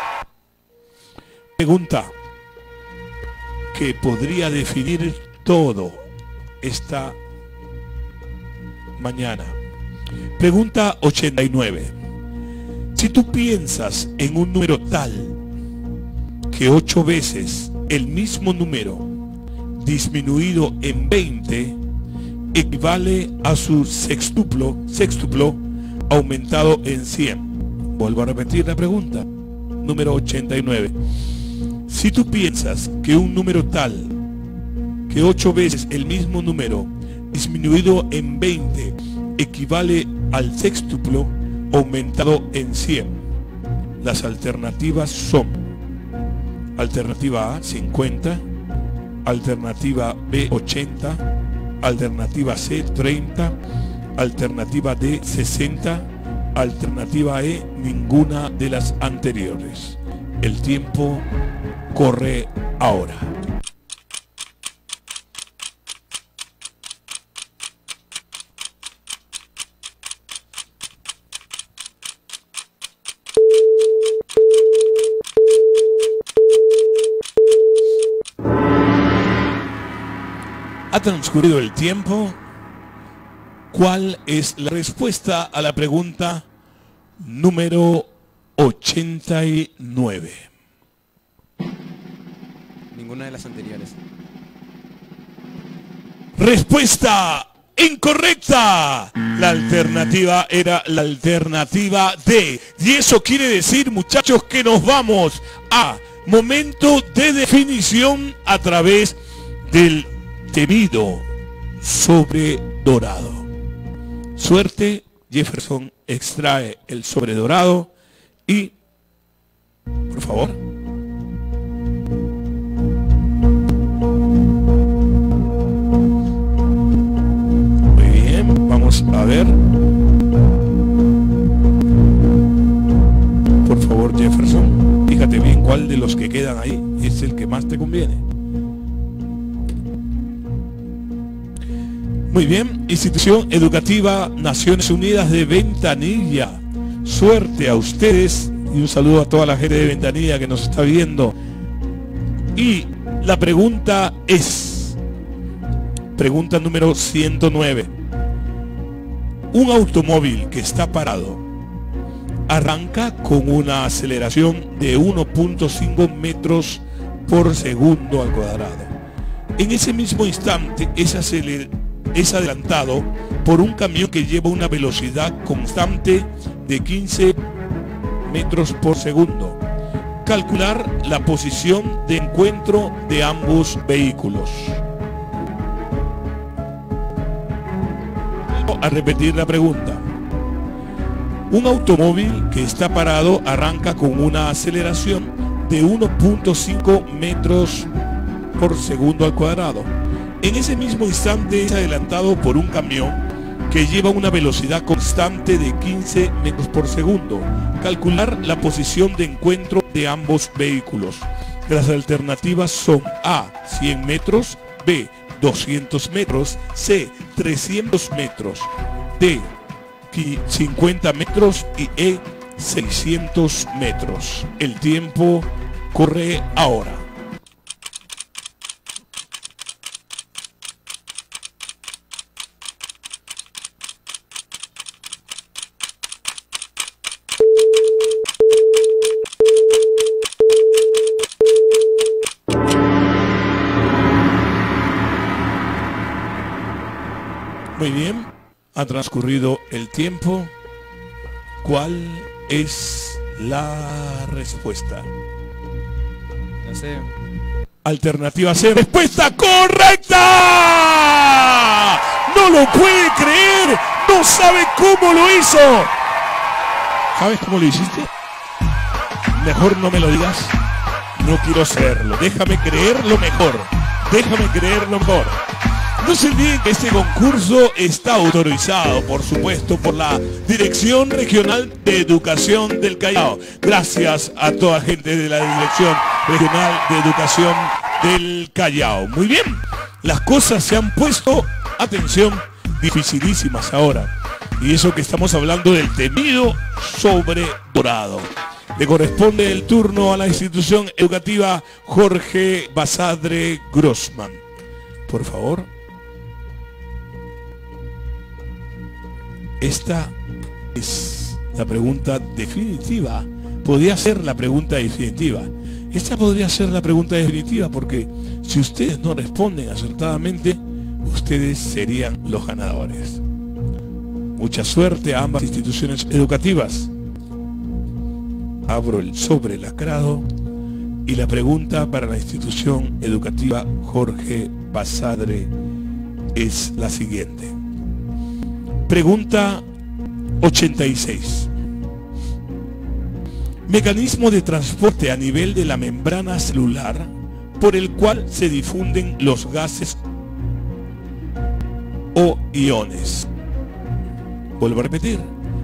Speaker 1: Pregunta que podría definir todo esta mañana. Pregunta ochenta y nueve. Si tú piensas en un número tal que ocho veces el mismo número disminuido en veinte equivale a su sextuplo, sextuplo aumentado en cien. Vuelvo a repetir la pregunta. Número ochenta y nueve. Si tú piensas que un número tal que ocho veces el mismo número disminuido en veinte equivale al sextuplo aumentado en cien, las alternativas son: alternativa A, cincuenta, alternativa B, ochenta, alternativa C, treinta, alternativa D, sesenta, alternativa E, ninguna de las anteriores. El tiempo corre ahora. Ha transcurrido el tiempo. ¿Cuál es la respuesta a la pregunta número ochenta y nueve?
Speaker 6: Ninguna de las anteriores.
Speaker 1: Respuesta incorrecta. La alternativa era la alternativa D. Y eso quiere decir, muchachos, que nos vamos a momento de definición a través del temido sobre dorado. Suerte. Jefferson extrae el sobre dorado y, por favor, muy bien, vamos a ver, por favor, Jefferson, fíjate bien cuál de los que quedan ahí es el que más te conviene. Muy bien, Institución Educativa Naciones Unidas de Ventanilla. Suerte a ustedes y un saludo a toda la gente de Ventanilla que nos está viendo. Y la pregunta es, pregunta número ciento nueve. Un automóvil que está parado arranca con una aceleración de uno punto cinco metros por segundo al cuadrado. En ese mismo instante, esa aceleración es adelantado por un camión que lleva una velocidad constante de quince metros por segundo. Calcular la posición de encuentro de ambos vehículos. A repetir la pregunta. Un automóvil que está parado arranca con una aceleración de uno punto cinco metros por segundo al cuadrado. En ese mismo instante es adelantado por un camión que lleva una velocidad constante de quince metros por segundo. Calcular la posición de encuentro de ambos vehículos. Las alternativas son A, cien metros, B, doscientos metros, C, trescientos metros, D, cincuenta metros y E, seiscientos metros. El tiempo corre ahora. Muy bien, ha transcurrido el tiempo. ¿Cuál es la respuesta?
Speaker 4: No sé.
Speaker 1: Alternativa C, respuesta correcta. No lo puede creer, no sabe cómo lo hizo. ¿Sabes cómo lo hiciste? Mejor no me lo digas. No quiero saberlo. Déjame creerlo mejor. Déjame creerlo mejor. No se olviden que este concurso está autorizado, por supuesto, por la Dirección Regional de Educación del Callao. Gracias a toda la gente de la Dirección Regional de Educación del Callao. Muy bien, las cosas se han puesto, atención, dificilísimas ahora. Y eso que estamos hablando del temido sobre dorado. Le corresponde el turno a la institución educativa Jorge Basadre Grossman. Por favor. esta es la pregunta definitiva. Podría ser la pregunta definitiva. Esta podría ser la pregunta definitiva porque si ustedes no responden acertadamente, ustedes serían los ganadores. Mucha suerte a ambas instituciones educativas. Abro el sobre lacrado y la pregunta para la institución educativa Jorge Basadre es la siguiente. Pregunta ochenta y seis. Mecanismo de transporte a nivel de la membrana celular por el cual se difunden los gases o iones. Vuelvo a repetir.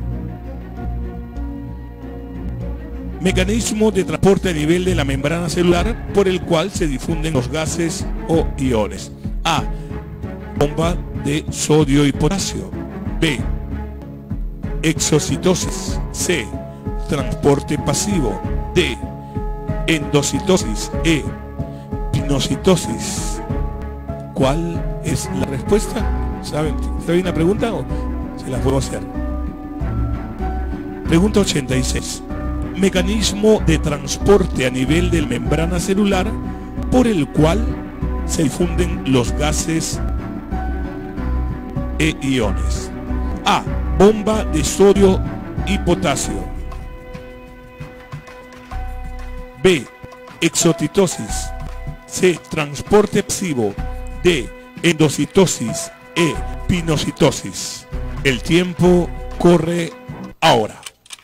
Speaker 1: Mecanismo de transporte a nivel de la membrana celular por el cual se difunden los gases o iones. A. Bomba de sodio y potasio. B. Exocitosis. C. Transporte pasivo. D. Endocitosis. E. Pinocitosis. ¿Cuál es la respuesta? ¿Saben? ¿Está bien la pregunta o se la puedo hacer? Pregunta ochenta y seis. Mecanismo de transporte a nivel de la membrana celular por el cual se difunden los gases e iones. A. Bomba de sodio y potasio. B. Exocitosis. C. Transporte pasivo. D. Endocitosis. E. Pinocitosis. El tiempo corre ahora.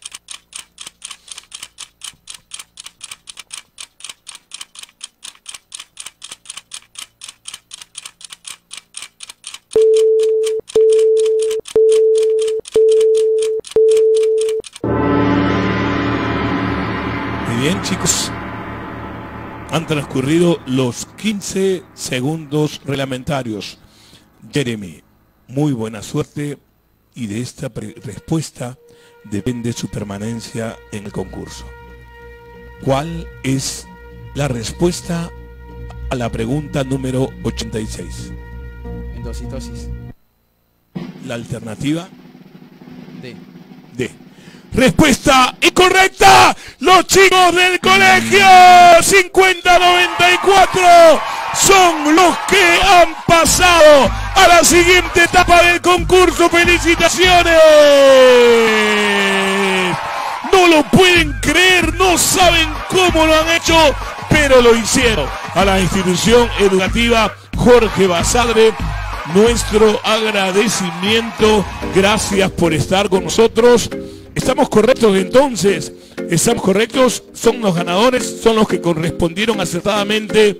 Speaker 1: Muy bien, chicos. Han transcurrido los quince segundos reglamentarios. Jeremy, muy buena suerte y de esta respuesta depende su permanencia en el concurso. ¿Cuál es la respuesta a la pregunta número ochenta y seis?
Speaker 6: Endocitosis.
Speaker 1: La alternativa
Speaker 6: D.
Speaker 1: D. Respuesta incorrecta. Los chicos del colegio cincuenta noventa y cuatro son los que han pasado a la siguiente etapa del concurso. ¡Felicitaciones! No lo pueden creer, no saben cómo lo han hecho, pero lo hicieron. A la institución educativa Jorge Basadre, nuestro agradecimiento. Gracias por estar con nosotros. ¿Estamos correctos entonces? ¿Estamos correctos? ¿Son los ganadores? ¿Son los que correspondieron acertadamente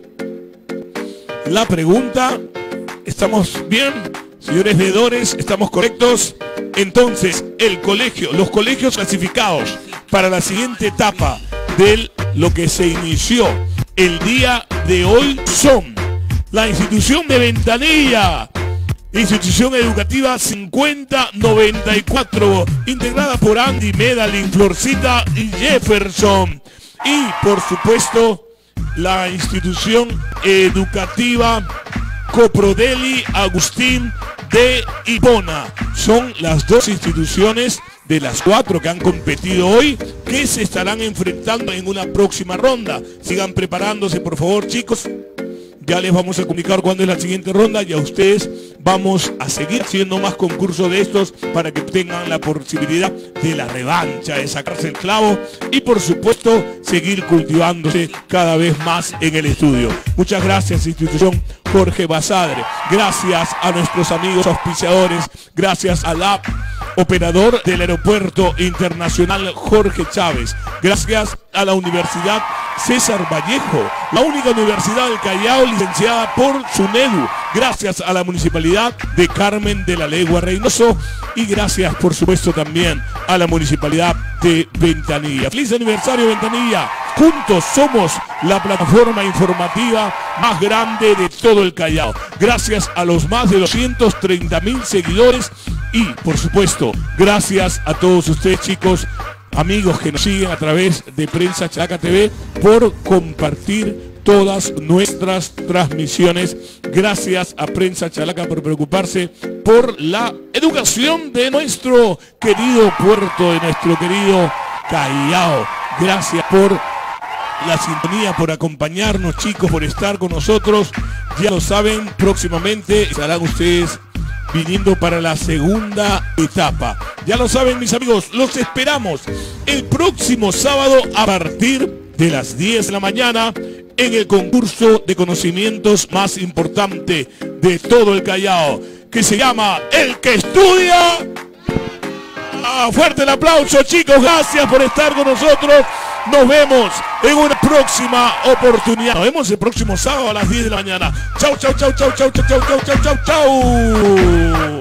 Speaker 1: la pregunta? ¿Estamos bien? Señores veedores, ¿estamos correctos? Entonces, el colegio, los colegios clasificados para la siguiente etapa de lo que se inició el día de hoy son la institución de Ventanilla, institución educativa cincuenta noventa y cuatro, integrada por Andy, Medalin, Florcita y Jefferson. Y por supuesto, la institución educativa Coprodeli Agustín de Hipona. Son las dos instituciones de las cuatro que han competido hoy que se estarán enfrentando en una próxima ronda. Sigan preparándose, por favor, chicos. Ya les vamos a comunicar cuándo es la siguiente ronda y a ustedes vamos a seguir haciendo más concursos de estos para que tengan la posibilidad de la revancha, de sacarse el clavo y por supuesto seguir cultivándose cada vez más en el estudio. Muchas gracias, institución Jorge Basadre. Gracias a nuestros amigos auspiciadores. Gracias a la operador del Aeropuerto Internacional Jorge Chávez. Gracias a la Universidad César Vallejo, la única universidad del Callao licenciada por SUNEDU. Gracias a la Municipalidad de Carmen de la Legua Reynoso y gracias por supuesto también a la Municipalidad de Ventanilla. ¡Feliz aniversario, Ventanilla! Juntos somos la plataforma informativa más grande de todo el Callao. Gracias a los más de doscientos treinta mil seguidores y por supuesto gracias a todos ustedes, chicos, amigos que nos siguen a través de Prensa Chalaca T V, por compartir todas nuestras transmisiones. Gracias a Prensa Chalaca por preocuparse por la educación de nuestro querido puerto, de nuestro querido Callao. Gracias por la sintonía, por acompañarnos, chicos, por estar con nosotros. Ya lo saben, próximamente estarán ustedes viniendo para la segunda etapa. Ya lo saben, mis amigos, los esperamos el próximo sábado a partir de las diez de la mañana en el concurso de conocimientos más importante de todo el Callao, que se llama El que Estudia. Ah, fuerte el aplauso, chicos, gracias por estar con nosotros. Nos vemos en una próxima oportunidad. Nos vemos el próximo sábado a las diez de la mañana. Chau, chau, chau, chau, chau, chau, chau, chau, chau, chau.